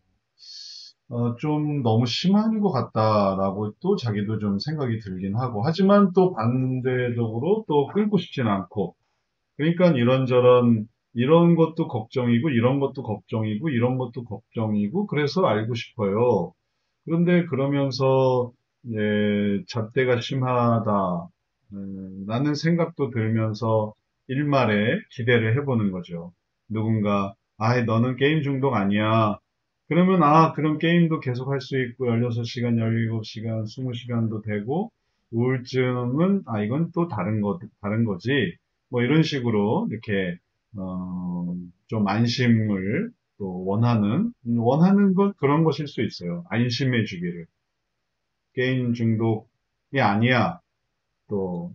좀 너무 심한 것 같다라고 또 자기도 좀 생각이 들긴 하고, 하지만 또 반대적으로 또 끊고 싶진 않고, 그러니까 이런저런, 이런 것도 걱정이고, 이런 것도 걱정이고, 이런 것도 걱정이고, 그래서 알고 싶어요. 그런데 그러면서, 잣대가 심하다, 라는 생각도 들면서 일말에 기대를 해보는 거죠. 누군가, 너는 게임 중독 아니야. 그러면, 그럼 게임도 계속 할 수 있고, 16시간, 17시간, 20시간도 되고, 우울증은, 이건 또 다른 거지. 뭐 이런 식으로 이렇게 좀 안심을 또 원하는 건 그런 것일 수 있어요. 안심해 주기를. 게임 중독이 아니야. 또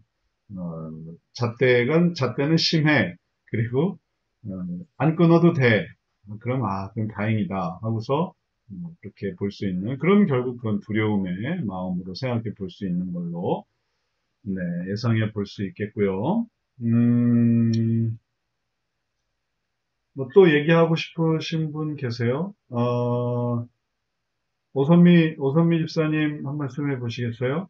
잣대는 심해. 그리고 안 끊어도 돼. 그럼 다행이다 하고서 그렇게 볼 수 있는, 그럼 결국 그건 두려움의 마음으로 생각해 볼 수 있는 걸로 예상해 볼 수 있겠고요. 뭐 또 얘기하고 싶으신 분 계세요? 오선미 집사님 한 말씀 해 보시겠어요?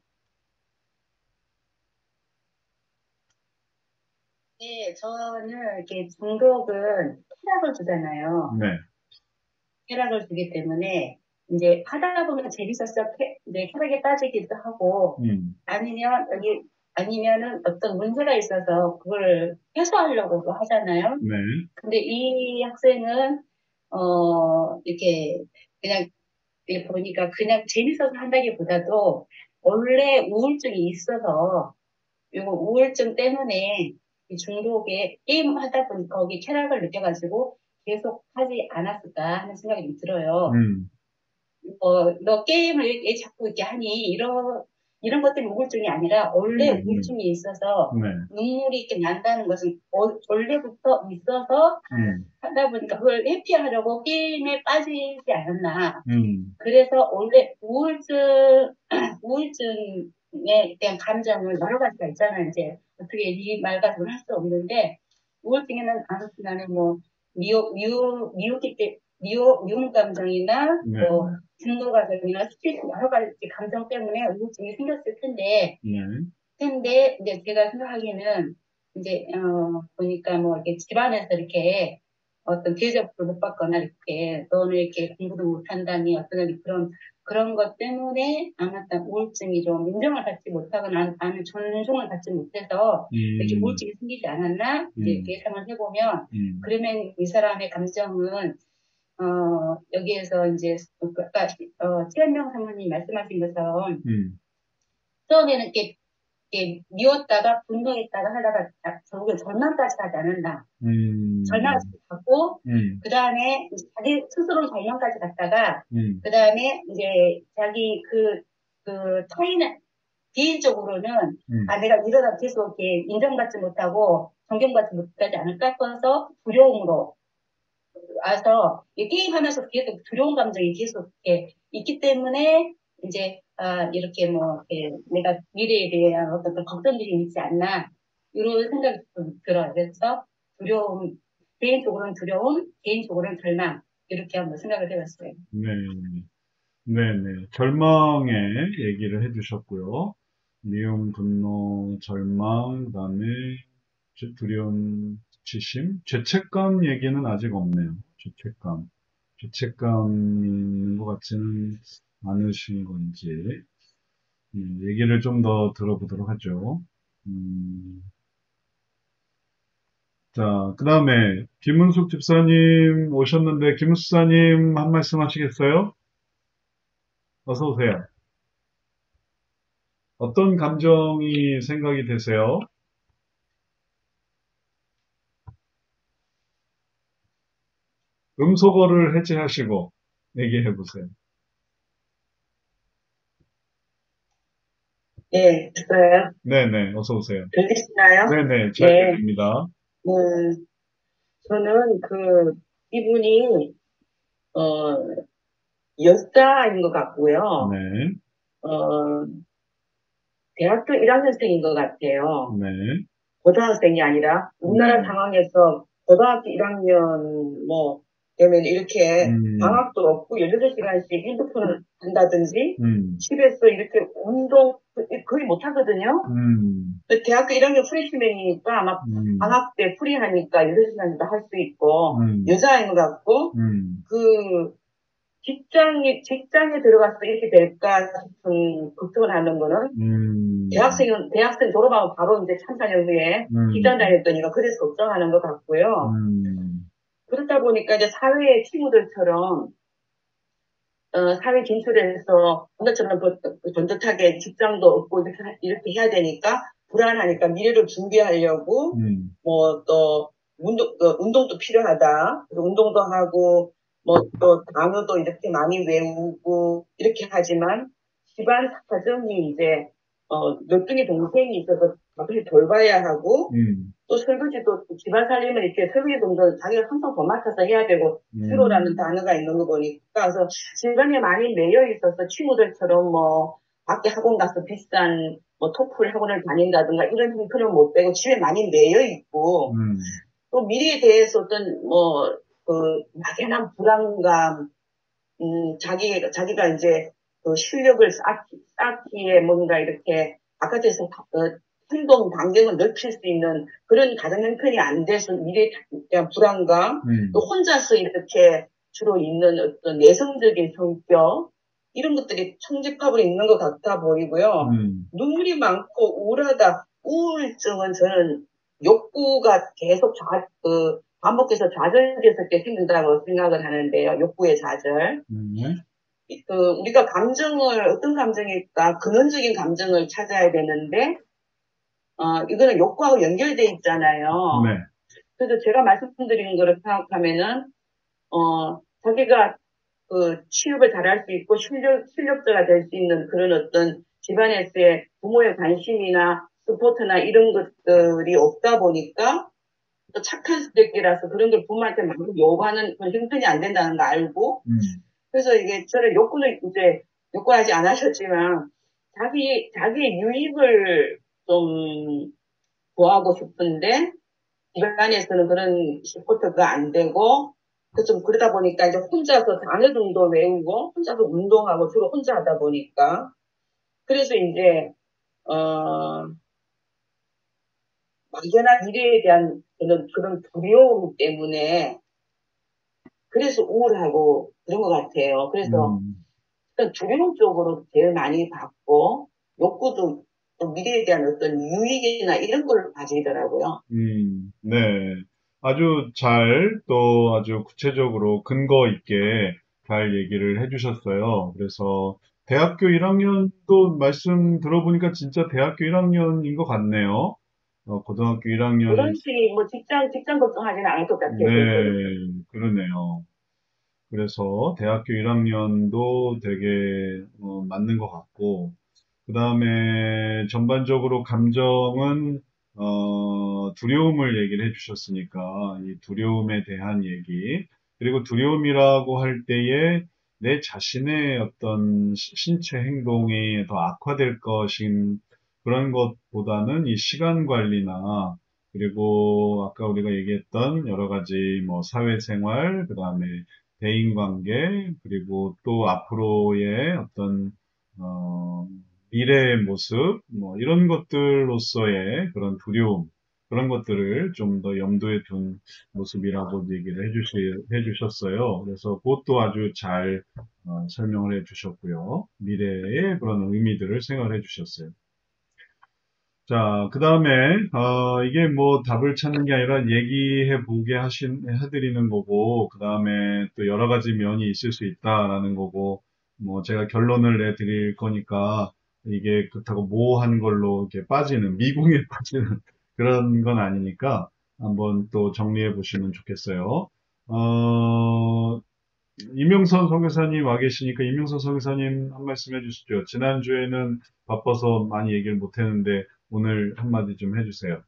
네, 저는 이렇게 중독은 쾌락을 주잖아요. 네. 쾌락을 주기 때문에 이제 하다 보면 재밌어서 이제 쾌락에 빠지기도 하고 아니면은 어떤 문제가 있어서 그걸 해소하려고도 하잖아요. 네. 근데 이 학생은 이렇게 그냥 이렇게 보니까 그냥 재밌어서 한다기보다도 원래 우울증이 있어서 이거 우울증 때문에 이 중독에 게임을 하다 보니까 거기 쾌락을 느껴가지고 계속 하지 않았을까 하는 생각이 좀 들어요. 너 게임을 왜 자꾸 이렇게 하니? 이런 것 때문에 우울증이 아니라 원래 우울증이 있어서 네. 눈물이 이렇게 난다는 것은 원래부터 있어서 하다 보니까 그걸 회피하려고 게임에 빠지지 않았나. 그래서 원래 우울증에 대한 감정은 여러 가지가 있잖아요. 이제 어떻게 이 말 가지고 할 수 없는데 우울증에는 나는 뭐 미움 감정이나 네. 뭐 분노 감정이나 스트레스 여러 가지 감정 때문에 우울증이 생겼을 텐데 이제 제가 생각하기에는 이제 보니까 뭐 이렇게 집안에서 이렇게 어떤 대접도 못 받거나 이렇게 너는 이렇게 공부도 못한다니 어떤 그런 것 때문에 아마도 우울증이 좀 인정을 받지 못하거나 아니면 존중을 받지 못해서 이렇게 우울증이 생기지 않았나 이제 예상을 해보면 그러면 이 사람의 감정은 여기에서 이제 아까 최현명 사모님 말씀하신 것처럼 처음에는 이렇게 미웠다가 분노했다가 하다가 결국에 절망까지 가지 않았나. 절망까지 갔고, 그 다음에 자기 스스로 절망까지 갔다가, 그 다음에 이제 자기 개인적으로는, 내가 이러다 계속 이렇게 인정받지 못하고, 존경받지 못하지 않을까 싶어서 두려움으로 와서, 게임하면서 계속 두려운 감정이 계속 이렇게 있기 때문에, 이제, 이렇게 내가 미래에 대한 어떤 걱정들이 있지 않나, 이런 생각이 좀 들어요. 그래서 개인적으로는 두려움, 개인적으로는 절망, 이렇게 한번 생각을 해봤어요. 네네. 절망의 얘기를 해주셨고요. 미움, 분노, 절망, 그다음에 두려움, 수치심, 죄책감 얘기는 아직 없네요. 죄책감이 있는 것 같지는 않으신 건지 얘기를 좀 더 들어보도록 하죠. 자, 그 다음에 김은숙 집사님 오셨는데 김은숙 집사님 한 말씀 하시겠어요? 어서 오세요. 어떤 감정이 생각이 되세요? 음소거를 해제하시고 얘기해 보세요. 네, 됐어요. 네네, 어서 오세요. 들리시나요? 네네, 잘 들립니다. 저는 이분이, 여자인 것 같고요. 네, 대학교 1학년생인 것 같아요. 네, 고등학생이 아니라, 우리나라 상황에서 고등학교 1학년, 되면 이렇게 방학도 없고 18시간씩 핸드폰을 한다든지, 집에서 이렇게 운동 거의 못 하거든요. 대학교 1학년 프레시맨이니까 아마 방학 때 프리하니까 18시간도 할 수 있고, 여자인 것 같고, 직장에 들어가서 이렇게 될까 싶은 걱정을 하는 거는, 대학생 졸업하고 바로 이제 3, 4년 후에 직장 다녔더니까 그래서 걱정하는 것 같고요. 그렇다 보니까 이제 사회의 친구들처럼, 사회 진출해서, 오늘처럼 번듯하게 직장도 얻고 이렇게 해야 되니까, 불안하니까 미래를 준비하려고, 또, 운동도 필요하다. 운동도 하고, 또 단어도 이렇게 많이 외우고, 이렇게 하지만, 집안 사정이 이제, 너뚱이 동생이 있어서 가끔씩 돌봐야 하고, 또 설거지도 집안 살림을 이렇게 설거지 동전 자기가 항상 더 맡아서 해야 되고, 주로라는 단어가 있는 거 보니까, 그래서 집안에 많이 매여 있어서 친구들처럼 밖에 학원 가서 비싼 토플 학원을 다닌다든가 이런 형편을 못 빼고 집에 많이 매여 있고, 또 미래에 대해서 어떤 막연한 불안감, 자기가 이제 실력을 쌓기에 뭔가 이렇게 바깥에서 행동 반경을 넓힐 수 있는 그런 가정 형편이 안 돼서 미래에 대한 불안감, 또 혼자서 이렇게 주로 있는 어떤 내성적인 성격, 이런 것들이 총집합으로 있는 것 같아 보이고요. 눈물이 많고 우울하다. 우울증은 저는 욕구가 계속 반복해서 좌절돼서 이렇게 생긴다고 생각을 하는데요. 욕구의 좌절. 우리가 어떤 감정일까? 근원적인 감정을 찾아야 되는데, 이거는 욕구하고 연결돼 있잖아요. 네. 그래서 제가 말씀드리는 거를 생각하면은, 자기가 취업을 잘할 수 있고 실력자가 될 수 있는 그런 어떤 집안에서의 부모의 관심이나 스포트나 이런 것들이 없다 보니까 또 착한 스tek이라서 그런 걸 부모한테 막 요구하는 그런 형편이 안 된다는 거 알고 그래서 이게 저는 욕구는 이제 욕구하지 않으셨지만 자기의 유익을 좀 구하고 싶은데 집안에서는 그런 서포트가 안 되고 좀 그러다 보니까 이제 혼자서 단어등도 외우고 혼자서 운동하고 주로 혼자 하다 보니까 그래서 이제 막연한 미래에 대한 그런 두려움 때문에 그래서 우울하고 그런 것 같아요. 그래서 두려움 쪽으로 제일 많이 받고 욕구도 또 미래에 대한 어떤 유익이나 이런 걸 가지더라고요. 네. 아주 또 아주 구체적으로 근거 있게 잘 얘기를 해주셨어요. 그래서 대학교 1학년도 말씀 들어보니까 진짜 대학교 1학년인 것 같네요. 고등학교 1학년이, 그런 식이 뭐 직장 걱정하지는 않을 것 같아요. 네, 그러네요. 그래서 대학교 1학년도 되게 맞는 것 같고, 그 다음에 전반적으로 감정은 두려움을 얘기를 해주셨으니까 이 두려움에 대한 얘기 그리고 두려움이라고 할 때에 내 자신의 어떤 신체 행동이 더 악화될 것인 그런 것보다는 이 시간 관리나 그리고 아까 우리가 얘기했던 여러 가지 뭐 사회생활 그다음에 대인관계 그리고 또 앞으로의 어떤 어, 미래의 모습, 뭐, 이런 것들로서의 그런 두려움, 그런 것들을 좀 더 염두에 둔 모습이라고 얘기를 해주셨어요. 그래서 그것도 아주 잘 설명을 해주셨고요. 미래의 그런 의미들을 생각을 해주셨어요. 자, 그 다음에, 이게 뭐 답을 찾는 게 아니라 얘기해 보게 해드리는 거고, 그 다음에 또 여러 가지 면이 있을 수 있다라는 거고, 뭐 제가 결론을 내드릴 거니까 이게 그렇다고 모호한 걸로 이렇게 미궁에 빠지는 그런 건 아니니까 한번 또 정리해 보시면 좋겠어요. 이명선 선교사님 와 계시니까 이명선 선교사님 한 말씀 해주시죠. 지난주에는 바빠서 많이 얘기를 못 했는데 오늘 한마디 좀 해주세요.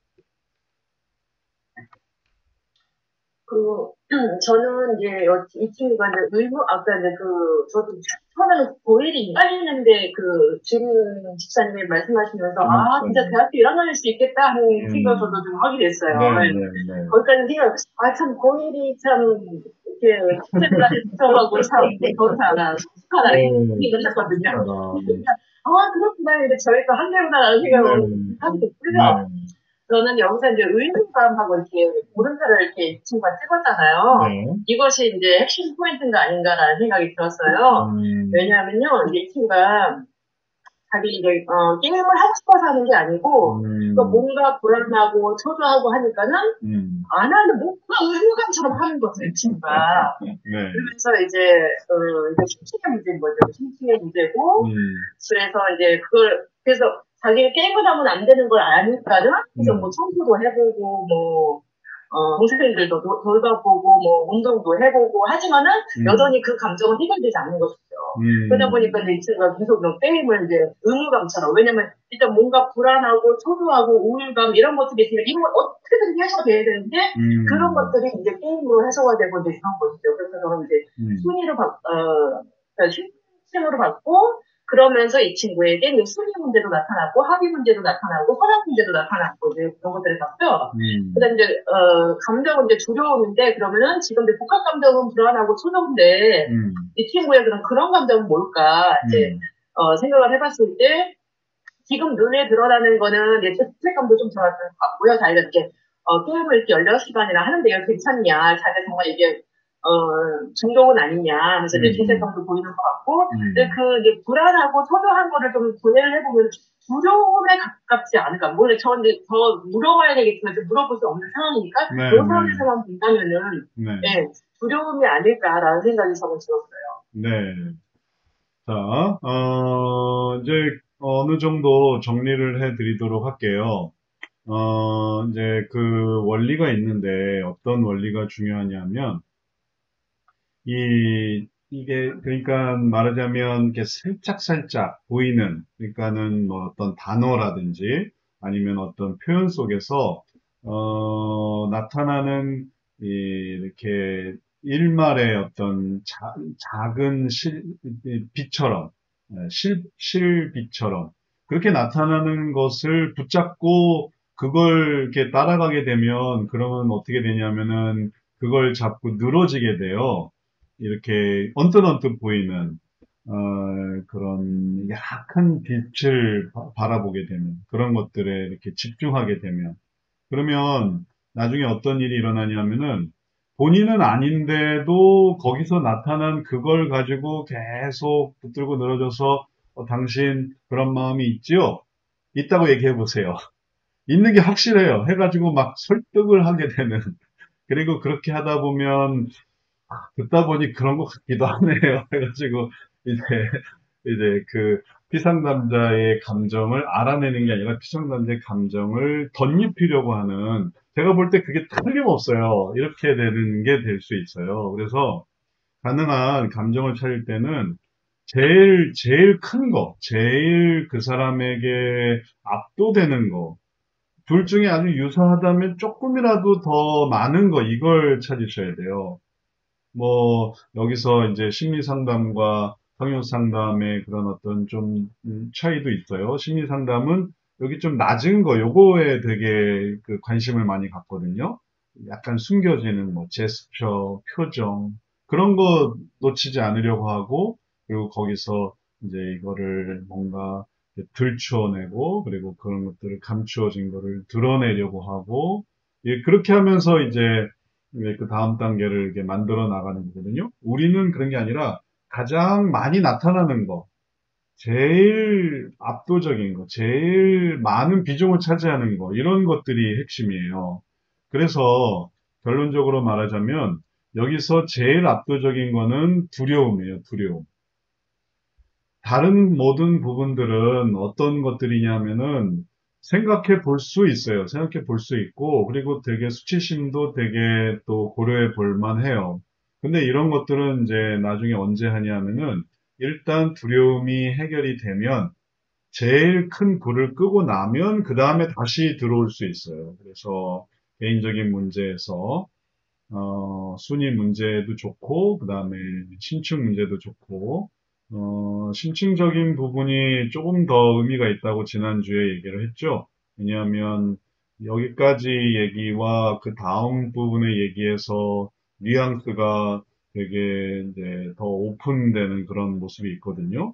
저는 이제 이 친구가 이제 아까 이제 저도 처음에는 고일이 빨리는데 지금 집사님이 말씀하시면서, 진짜 대학교 1학년일 수 있겠다 하는 생각을 저도 좀 하게 됐어요. 네. 거기까지 참 고일이 참, 이렇게, 축제들한테 붙여가고 참, 그렇다, 축하나, 이렇게 생각했거든요. 그렇구나. 근데 저희가 한계구나라는 생각을 하게 됐고요. 저는 여기서 이제 의무감하고 이렇게 오른팔을 이렇게 이 친구가 찍었잖아요. 이것이 이제 핵심 포인트인가 아닌가라는 생각이 들었어요. 왜냐하면요, 이제 이 친구가 자기 이제 게임을 하고 싶어서 하는 게 아니고 또 뭔가 불안하고 초조하고 하니까는 안 하는 뭔가 의무감처럼 하는 거죠, 이 친구가. 그래서 이제 이게 심층의 문제인 거죠. 심층의 문제고 그래서 이제 그래서 자기가 게임을 하면 안 되는 걸 아니까는 그래서 뭐 청소도 해보고 뭐 동생들도 돌봐보고 뭐 운동도 해보고 하지만은 여전히 그 감정은 해결되지 않는 것이죠. 그러다 보니까 이제 이 친구가 계속 게임을 이제 의무감처럼 왜냐면 일단 뭔가 불안하고 초조하고 우울감 이런 것들이 있으면 이런 걸 어떻게든 해소가 돼야 되는데 그런 것들이 이제 게임으로 해소가 되고 이제 이런 것이죠. 그래서 저는 이제 심층으로 받고 그러면서 이 친구에게 순위 문제도 나타나고 합의 문제도 나타나고 선행 문제도 나타났고 이제 그런 것들을 봤고요. 그다음 이제 감정은 이제 두려움인데 그러면은 지금 이제 복합 감정은 불안하고 초조인데 이 친구의 그런 감정은 뭘까 이제 생각을 해봤을 때 지금 눈에 드러나는 거는 이제 죄책감도 좀 들어왔던 것 같고요. 자기가 이렇게 게임을 이렇게 16시간이나 하는데 이거 괜찮냐? 자기가 정말 이게 중독은 아니냐, 그래서 이제 죄책감도 보이는 것 같고, 근데 이제 불안하고 초조한 거를 좀 분해를 해보면 두려움에 가깝지 않을까. 물론 저 이제 더 물어봐야 되겠지만 좀 물어볼 수 없는 상황이니까, 그 상황에서만 본다면은, 두려움이 아닐까라는 생각이 저는 들었어요. 네. 자, 이제 어느 정도 정리를 해드리도록 할게요. 이제 그 원리가 있는데 어떤 원리가 중요하냐면, 이 이게, 그러니까 말하자면, 이렇게 살짝살짝 보이는, 그러니까는 뭐 어떤 단어라든지, 아니면 어떤 표현 속에서, 나타나는, 이렇게, 일말의 어떤 작은 빛처럼, 실빛처럼, 그렇게 나타나는 것을 붙잡고, 그걸 이렇게 따라가게 되면, 그러면 어떻게 되냐면은, 그걸 잡고 늘어지게 돼요. 이렇게 언뜻언뜻 보이는 그런 약한 빛을 바라보게 되면 그런 것들에 이렇게 집중하게 되면 그러면 나중에 어떤 일이 일어나냐면은 본인은 아닌데도 거기서 나타난 그걸 가지고 계속 붙들고 늘어져서 당신 그런 마음이 있지요? 있다고 얘기해 보세요. 있는 게 확실해요. 해가지고 막 설득을 하게 되는. 그리고 그렇게 하다 보면 듣다 보니 그런 것 같기도 하네요. 해가지고, 이제, 이제 그 피상남자의 감정을 알아내는 게 아니라 피상남자의 감정을 덧입히려고 하는, 제가 볼 때 그게 틀림없어요. 이렇게 되는 게 될 수 있어요. 그래서 가능한 감정을 찾을 때는 제일 큰 거, 제일 그 사람에게 압도되는 거, 둘 중에 아주 유사하다면 조금이라도 더 많은 거, 이걸 찾으셔야 돼요. 뭐 여기서 이제 심리 상담과 성역 상담의 그런 어떤 좀 차이도 있어요. 심리 상담은 여기 좀 낮은 거 요거에 되게 그 관심을 많이 갖거든요. 약간 숨겨지는 뭐 제스처, 표정 그런 거 놓치지 않으려고 하고 그리고 거기서 이제 이거를 뭔가 들추어내고 그리고 그런 것들을 감추어진 거를 드러내려고 하고 예, 그렇게 하면서 이제 그 다음 단계를 이렇게 만들어 나가는 거거든요. 우리는 그런 게 아니라 가장 많이 나타나는 거, 제일 압도적인 거, 제일 많은 비중을 차지하는 거, 이런 것들이 핵심이에요. 그래서 결론적으로 말하자면 여기서 제일 압도적인 거는 두려움이에요, 두려움. 다른 모든 부분들은 어떤 것들이냐면은 생각해 볼 수 있어요. 생각해 볼 수 있고, 그리고 되게 수치심도 되게 또 고려해 볼 만해요. 근데 이런 것들은 이제 나중에 언제 하냐면은 일단 두려움이 해결이 되면 제일 큰 불을 끄고 나면 그 다음에 다시 들어올 수 있어요. 그래서 개인적인 문제에서 순위 문제도 좋고, 그 다음에 심층 문제도 좋고, 심층적인 부분이 조금 더 의미가 있다고 지난주에 얘기를 했죠. 왜냐하면 여기까지 얘기와 그 다음 부분의 얘기에서 뉘앙스가 되게 이제 더 오픈되는 그런 모습이 있거든요.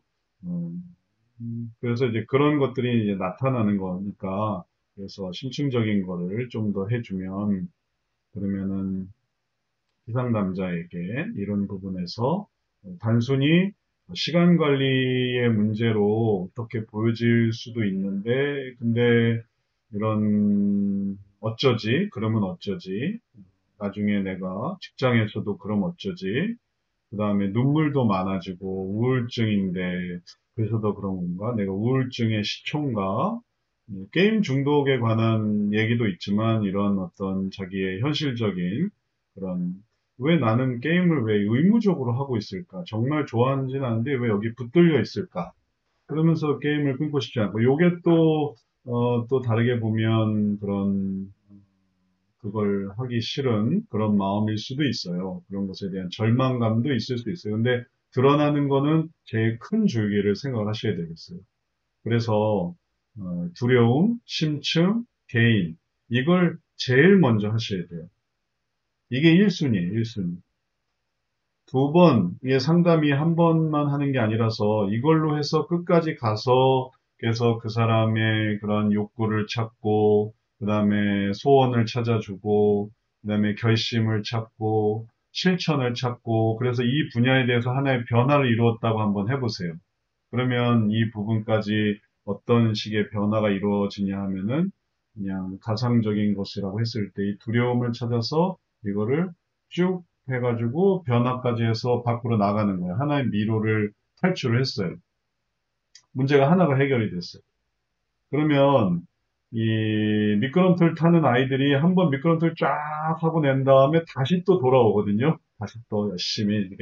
그래서 이제 그런 것들이 이제 나타나는 거니까, 그래서 심층적인 거를 좀 더 해주면, 그러면은 기상남자에게 이런 부분에서 단순히 시간 관리의 문제로 어떻게 보여질 수도 있는데, 근데 이런 어쩌지? 그러면 어쩌지? 나중에 내가 직장에서도 그럼 어쩌지? 그 다음에 눈물도 많아지고 우울증인데 그래서 더 그런 건가? 내가 우울증의 시초인가? 게임 중독에 관한 얘기도 있지만 이런 어떤 자기의 현실적인 그런 왜 나는 게임을 왜 의무적으로 하고 있을까? 정말 좋아하는지는 아는데 왜 여기 붙들려 있을까? 그러면서 게임을 끊고 싶지 않고 요게 또 다르게 보면 그런 그걸 하기 싫은 그런 마음일 수도 있어요. 그런 것에 대한 절망감도 있을 수 있어요. 근데 드러나는 거는 제일 큰 줄기를 생각하셔야 되겠어요. 그래서 두려움, 심층, 개인 이걸 제일 먼저 하셔야 돼요. 이게 1순위예요. 1순위. 두 번, 이게 상담이 한 번만 하는 게 아니라서 이걸로 해서 끝까지 가서 그래서 그 사람의 그런 욕구를 찾고 그 다음에 소원을 찾아주고 그 다음에 결심을 찾고 실천을 찾고 그래서 이 분야에 대해서 하나의 변화를 이루었다고 한번 해보세요. 그러면 이 부분까지 어떤 식의 변화가 이루어지냐 하면은 그냥 가상적인 것이라고 했을 때 이 두려움을 찾아서 이거를 쭉 해가지고 변화까지 해서 밖으로 나가는 거예요. 하나의 미로를 탈출을 했어요. 문제가 하나가 해결이 됐어요. 그러면 이 미끄럼틀 타는 아이들이 한번 미끄럼틀 쫙 하고 낸 다음에 다시 또 돌아오거든요. 다시 또 열심히 이렇게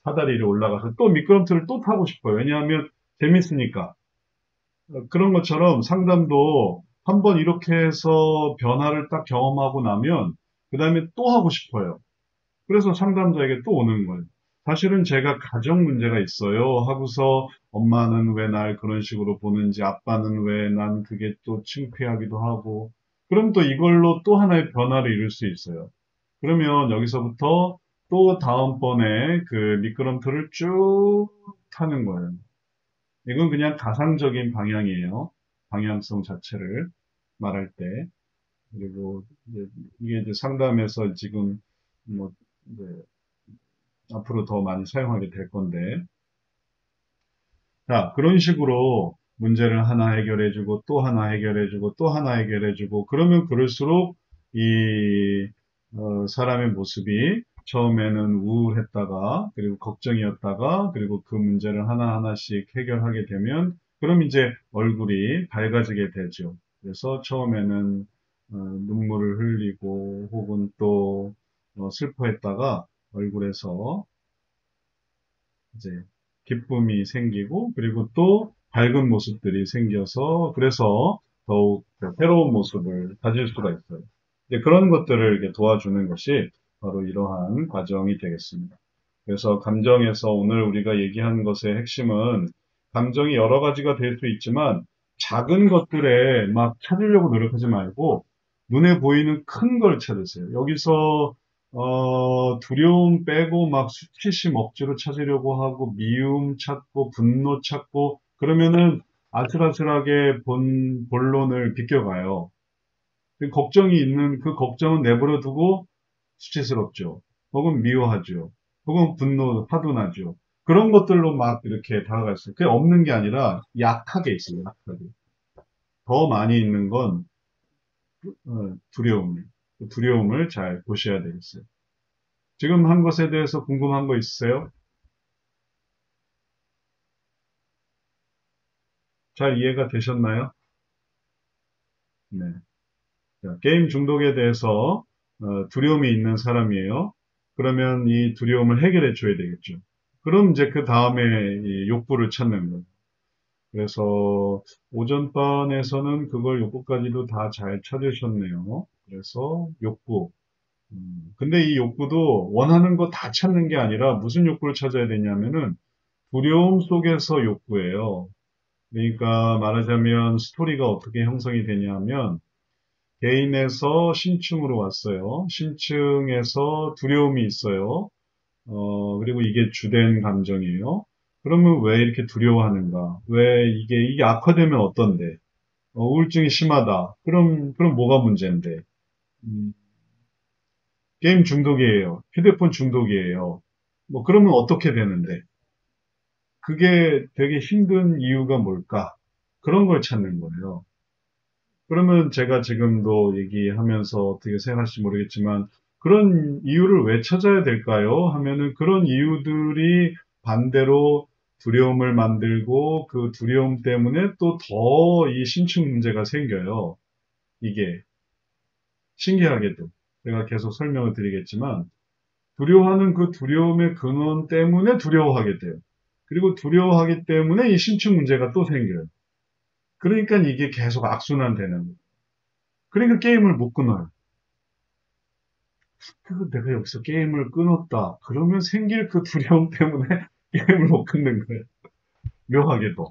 사다리를 올라가서 또 미끄럼틀을 또 타고 싶어요. 왜냐하면 재밌으니까. 그런 것처럼 상담도 한번 이렇게 해서 변화를 딱 경험하고 나면 그 다음에 또 하고 싶어요. 그래서 상담자에게 또 오는 거예요. 사실은 제가 가정 문제가 있어요 하고서 엄마는 왜 날 그런 식으로 보는지 아빠는 왜 난 그게 또 창피하기도 하고 그럼 또 이걸로 또 하나의 변화를 이룰 수 있어요. 그러면 여기서부터 또 다음번에 그 미끄럼틀을 쭉 타는 거예요. 이건 그냥 가상적인 방향이에요. 방향성 자체를 말할 때. 그리고 이게 이제 상담에서 지금 뭐 이제 앞으로 더 많이 사용하게 될 건데. 자, 그런 식으로 문제를 하나 해결해주고 또 하나 해결해주고 또 하나 해결해주고 그러면 그럴수록 이 사람의 모습이 처음에는 우울했다가 그리고 걱정이었다가 그리고 그 문제를 하나하나씩 해결하게 되면 그럼 이제 얼굴이 밝아지게 되죠. 그래서 처음에는 눈물을 흘리고 혹은 또 슬퍼했다가 얼굴에서 이제 기쁨이 생기고 그리고 또 밝은 모습들이 생겨서 그래서 더욱 새로운 모습을 가질 수가 있어요. 이제 그런 것들을 이렇게 도와주는 것이 바로 이러한 과정이 되겠습니다. 그래서 감정에서 오늘 우리가 얘기한 것의 핵심은 감정이 여러 가지가 될 수 있지만 작은 것들에 막 찾으려고 노력하지 말고 눈에 보이는 큰 걸 찾으세요. 여기서 두려움 빼고 막 수치심 억지로 찾으려고 하고 미움 찾고 분노 찾고 그러면은 아슬아슬하게 본론을 비껴가요. 걱정이 있는 그 걱정은 내버려 두고 수치스럽죠. 혹은 미워하죠. 혹은 분노, 화도 나죠. 그런 것들로 막 이렇게 다가갈 수 있어요. 그게 없는 게 아니라 약하게 있어요. 약하게. 더 많이 있는 건 두려움이에요. 두려움을 잘 보셔야 되겠어요. 지금 한 것에 대해서 궁금한 거 있으세요? 잘 이해가 되셨나요? 네. 자, 게임 중독에 대해서 두려움이 있는 사람이에요. 그러면 이 두려움을 해결해 줘야 되겠죠. 그럼 이제 그 다음에 이 욕구를 찾는 거예요. 그래서 오전반에서는 그걸 욕구까지도 다 잘 찾으셨네요. 그래서 욕구. 근데 이 욕구도 원하는 거 다 찾는 게 아니라 무슨 욕구를 찾아야 되냐면은 두려움 속에서 욕구예요. 그러니까 말하자면 스토리가 어떻게 형성이 되냐면 개인에서 신층으로 왔어요. 신층에서 두려움이 있어요. 그리고 이게 주된 감정이에요. 그러면 왜 이렇게 두려워하는가? 왜 이게 악화되면 어떤데? 우울증이 심하다. 그럼 뭐가 문제인데? 음, 게임 중독이에요. 휴대폰 중독이에요. 뭐 그러면 어떻게 되는데? 그게 되게 힘든 이유가 뭘까? 그런 걸 찾는 거예요. 그러면 제가 지금도 얘기하면서 어떻게 생각할지 모르겠지만 그런 이유를 왜 찾아야 될까요? 하면은 그런 이유들이 반대로 두려움을 만들고 그 두려움 때문에 또 더 이 신축 문제가 생겨요. 이게 신기하게도 제가 계속 설명을 드리겠지만 두려워하는 그 두려움의 근원 때문에 두려워하게 돼요. 그리고 두려워하기 때문에 이 신축 문제가 또 생겨요. 그러니까 이게 계속 악순환 되는 거예요. 그러니까 게임을 못 끊어요. 그래서 내가 여기서 게임을 끊었다. 그러면 생길 그 두려움 때문에 게임을 못 끊는 거예요. 묘하게도.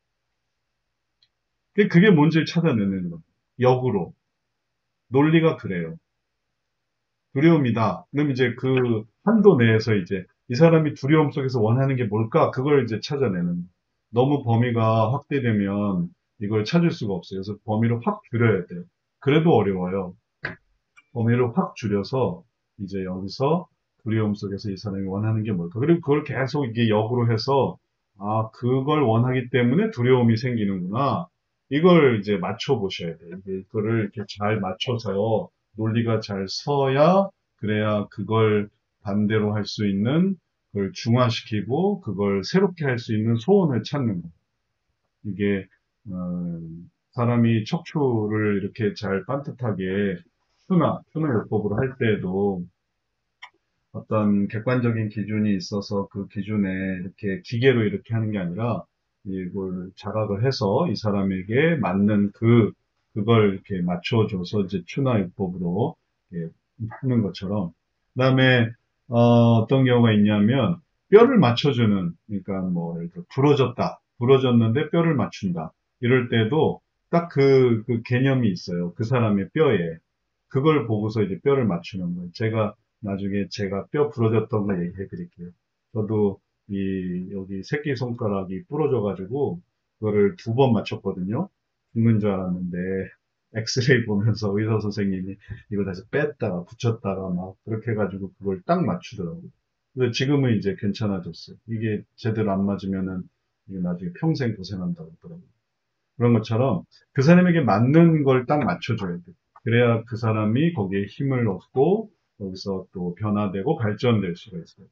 그게 뭔지를 찾아내는 거예요. 역으로. 논리가 그래요. 두려움이다. 그럼 이제 그 한도 내에서 이제 이 사람이 두려움 속에서 원하는 게 뭘까? 그걸 이제 찾아내는 거예요. 너무 범위가 확대되면 이걸 찾을 수가 없어요. 그래서 범위를 확 줄여야 돼요. 그래도 어려워요. 범위를 확 줄여서 이제 여기서 두려움 속에서 이 사람이 원하는 게 뭘까? 그리고 그걸 계속 이게 역으로 해서 아, 그걸 원하기 때문에 두려움이 생기는구나. 이걸 이제 맞춰 보셔야 돼요. 이거를 이렇게 잘 맞춰서 논리가 잘 서야 그래야 그걸 반대로 할 수 있는 그걸 중화시키고 그걸 새롭게 할 수 있는 소원을 찾는 거예요. 이게 사람이 척추를 이렇게 잘 반듯하게 튜너 요법으로 할 때도 어떤 객관적인 기준이 있어서 그 기준에 이렇게 기계로 이렇게 하는 게 아니라 이걸 자각을 해서 이 사람에게 맞는 그걸 이렇게 맞춰줘서 이제 추나 요법으로 이렇게 하는 것처럼. 그다음에 어떤 경우가 있냐면 뼈를 맞춰주는, 그러니까 뭐 예를 들어 부러졌는데 뼈를 맞춘다. 이럴 때도 딱 그 개념이 있어요. 그 사람의 뼈에. 그걸 보고서 이제 뼈를 맞추는 거예요. 나중에 제가 뼈 부러졌던 거 얘기해 드릴게요. 저도 여기 새끼손가락이 부러져가지고, 그거를 2번 맞췄거든요. 죽는 줄 알았는데, 엑스레이 보면서 의사 선생님이 이걸 다시 뺐다가 붙였다가 막 그렇게 해가지고 그걸 딱 맞추더라고요. 근데 지금은 이제 괜찮아졌어요. 이게 제대로 안 맞으면은 이게 나중에 평생 고생한다고 하더라고요. 그런 것처럼 그 사람에게 맞는 걸 딱 맞춰줘야 돼. 그래야 그 사람이 거기에 힘을 얻고 거기서 또 변화되고 발전될 수가 있어요.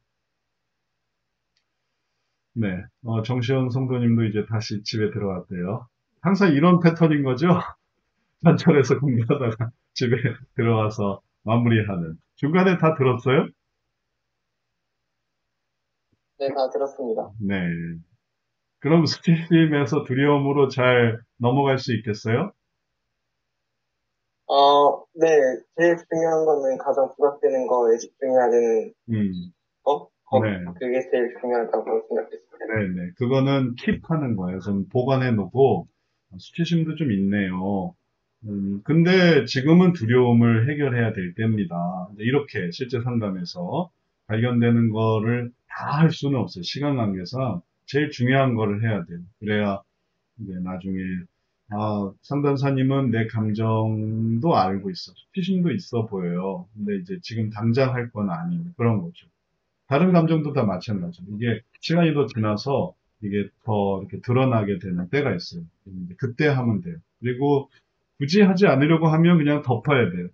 네, 정시영 성도님도 이제 다시 집에 들어왔대요. 항상 이런 패턴인 거죠? 관철에서 공부하다가 집에 들어와서 마무리하는. 중간에 다 들었어요? 네, 다 들었습니다. 네. 그럼 수치심에서 두려움으로 잘 넘어갈 수 있겠어요? 네, 제일 중요한 거는 가장 부각되는 거에 집중해야 되는 거? 네. 그게 제일 중요하다고 생각했어요. 네네. 그거는 킵하는 거예요. 좀 보관해 놓고, 수치심도 좀 있네요. 근데 지금은 두려움을 해결해야 될 때입니다. 이렇게 실제 상담에서 발견되는 거를 다 할 수는 없어요. 시간 관계상 제일 중요한 거를 해야 돼요. 그래야 이제 나중에, 상담사님은 내 감정도 알고 있어. 수치심도 있어 보여요. 근데 이제 지금 당장 할 건 아닌 그런 거죠. 다른 감정도 다 마찬가지죠. 이게 시간이 더 지나서 이게 더 이렇게 드러나게 되는 때가 있어요. 이제 그때 하면 돼요. 그리고 굳이 하지 않으려고 하면 그냥 덮어야 돼요.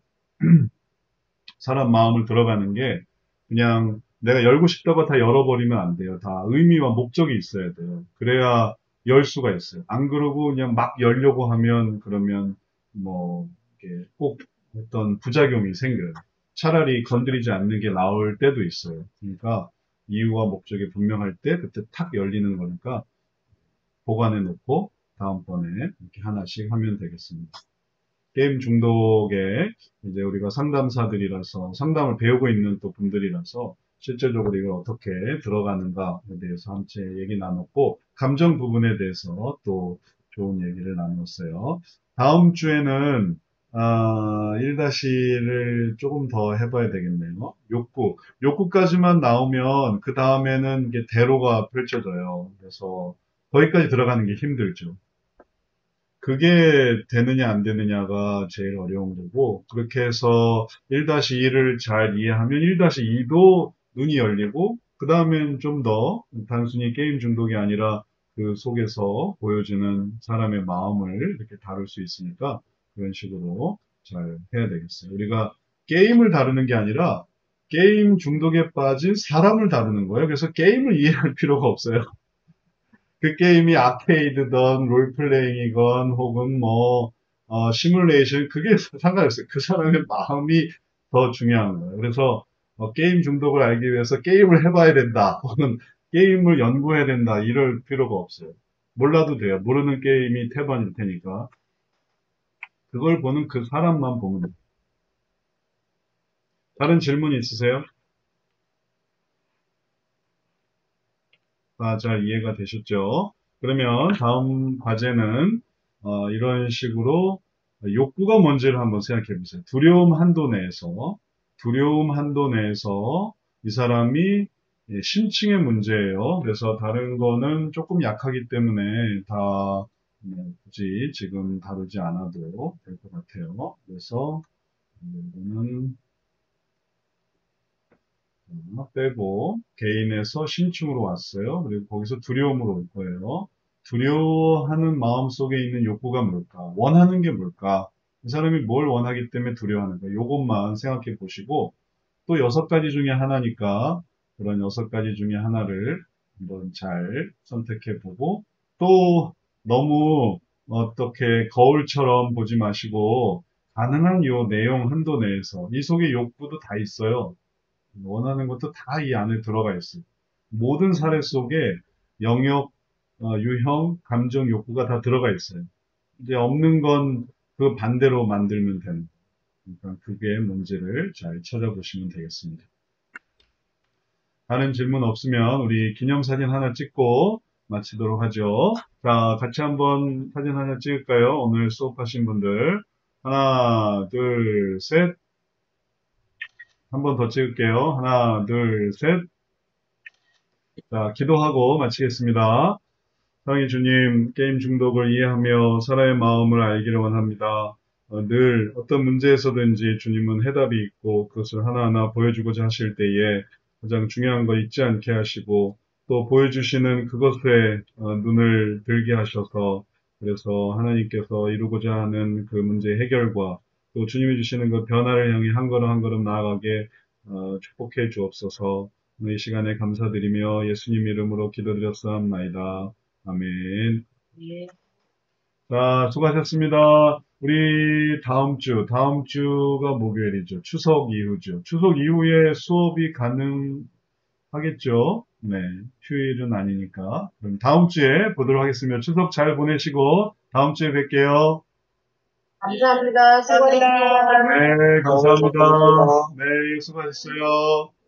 사람 마음을 들어가는 게 그냥 내가 열고 싶다고 다 열어버리면 안 돼요. 다 의미와 목적이 있어야 돼요. 그래야 열 수가 있어요. 안 그러고 그냥 막 열려고 하면 그러면 뭐 이렇게 꼭 어떤 부작용이 생겨요. 차라리 건드리지 않는 게 나을 때도 있어요. 그러니까 이유와 목적이 분명할 때 그때 탁 열리는 거니까 보관해 놓고 다음번에 이렇게 하나씩 하면 되겠습니다. 게임 중독에 이제 우리가 상담사들이라서 상담을 배우고 있는 또 분들이라서 실제적으로 이걸 어떻게 들어가는가에 대해서 함께 얘기 나눴고 감정 부분에 대해서 또 좋은 얘기를 나눴어요. 다음 주에는 1-를 조금 더 해봐야 되겠네요. 욕구까지만 나오면 그 다음에는 이게 대로가 펼쳐져요. 그래서 거기까지 들어가는 게 힘들죠. 그게 되느냐 안 되느냐가 제일 어려운 거고 그렇게 해서 1-1을 잘 이해하면 1-2도 눈이 열리고 그 다음엔 좀 더 단순히 게임 중독이 아니라 그 속에서 보여지는 사람의 마음을 이렇게 다룰 수 있으니까 그런 식으로 잘 해야 되겠어요. 우리가 게임을 다루는 게 아니라 게임 중독에 빠진 사람을 다루는 거예요. 그래서 게임을 이해할 필요가 없어요. 그 게임이 아케이드든 롤플레잉이건 혹은 뭐 시뮬레이션 그게 상관없어요. 그 사람의 마음이 더 중요한 거예요. 그래서 게임 중독을 알기 위해서 게임을 해봐야 된다 혹은 게임을 연구해야 된다 이럴 필요가 없어요. 몰라도 돼요. 모르는 게임이 태반일 테니까 그걸 보는 그 사람만 보면 돼요. 다른 질문 있으세요? 잘 이해가 되셨죠? 그러면 다음 과제는 이런 식으로 욕구가 뭔지를 한번 생각해 보세요. 두려움 한도 내에서 이 사람이 심층의 문제예요. 그래서 다른 거는 조금 약하기 때문에 다 굳이 지금 다루지 않아도 될 것 같아요. 그래서 이거는 빼고 개인에서 심층으로 왔어요. 그리고 거기서 두려움으로 올 거예요. 두려워하는 마음 속에 있는 욕구가 뭘까? 원하는 게 뭘까? 이 사람이 뭘 원하기 때문에 두려워하는가? 요것만 생각해 보시고 또 6가지 중에 하나니까 그런 6가지 중에 하나를 한번 잘 선택해 보고 또 너무 어떻게 거울처럼 보지 마시고 가능한 요 내용 한도 내에서 이 속에 욕구도 다 있어요. 원하는 것도 다 이 안에 들어가 있어요. 모든 사례 속에 영역, 유형, 감정, 욕구가 다 들어가 있어요. 이제 없는 건 그 반대로 만들면 되는 거예요. 그러니까 그게 문제를 잘 찾아보시면 되겠습니다. 다른 질문 없으면 우리 기념사진 하나 찍고 마치도록 하죠. 자, 같이 한번 사진 하나 찍을까요? 오늘 수업하신 분들. 하나, 둘, 셋. 한 번 더 찍을게요. 하나, 둘, 셋. 자, 기도하고 마치겠습니다. 사랑의 주님, 게임 중독을 이해하며 사람의 마음을 알기를 원합니다. 늘 어떤 문제에서든지 주님은 해답이 있고 그것을 하나하나 보여주고자 하실 때에 가장 중요한 거 잊지 않게 하시고 또 보여주시는 그것에 눈을 들게 하셔서 그래서 하나님께서 이루고자 하는 그 문제 해결과 또 주님이 주시는 그 변화를 향해 한 걸음 한 걸음 나아가게 축복해 주옵소서. 오늘 이 시간에 감사드리며 예수님 이름으로 기도드렸사옵나이다. 아멘. 예. 자, 수고하셨습니다. 우리 다음 주가 목요일이죠. 추석 이후죠. 추석 이후에 수업이 가능하겠죠? 네, 휴일은 아니니까. 그럼 다음 주에 보도록 하겠습니다. 추석 잘 보내시고 다음 주에 뵐게요. 감사합니다. 수고하셨습니다. 네, 감사합니다. 네, 수고하셨어요.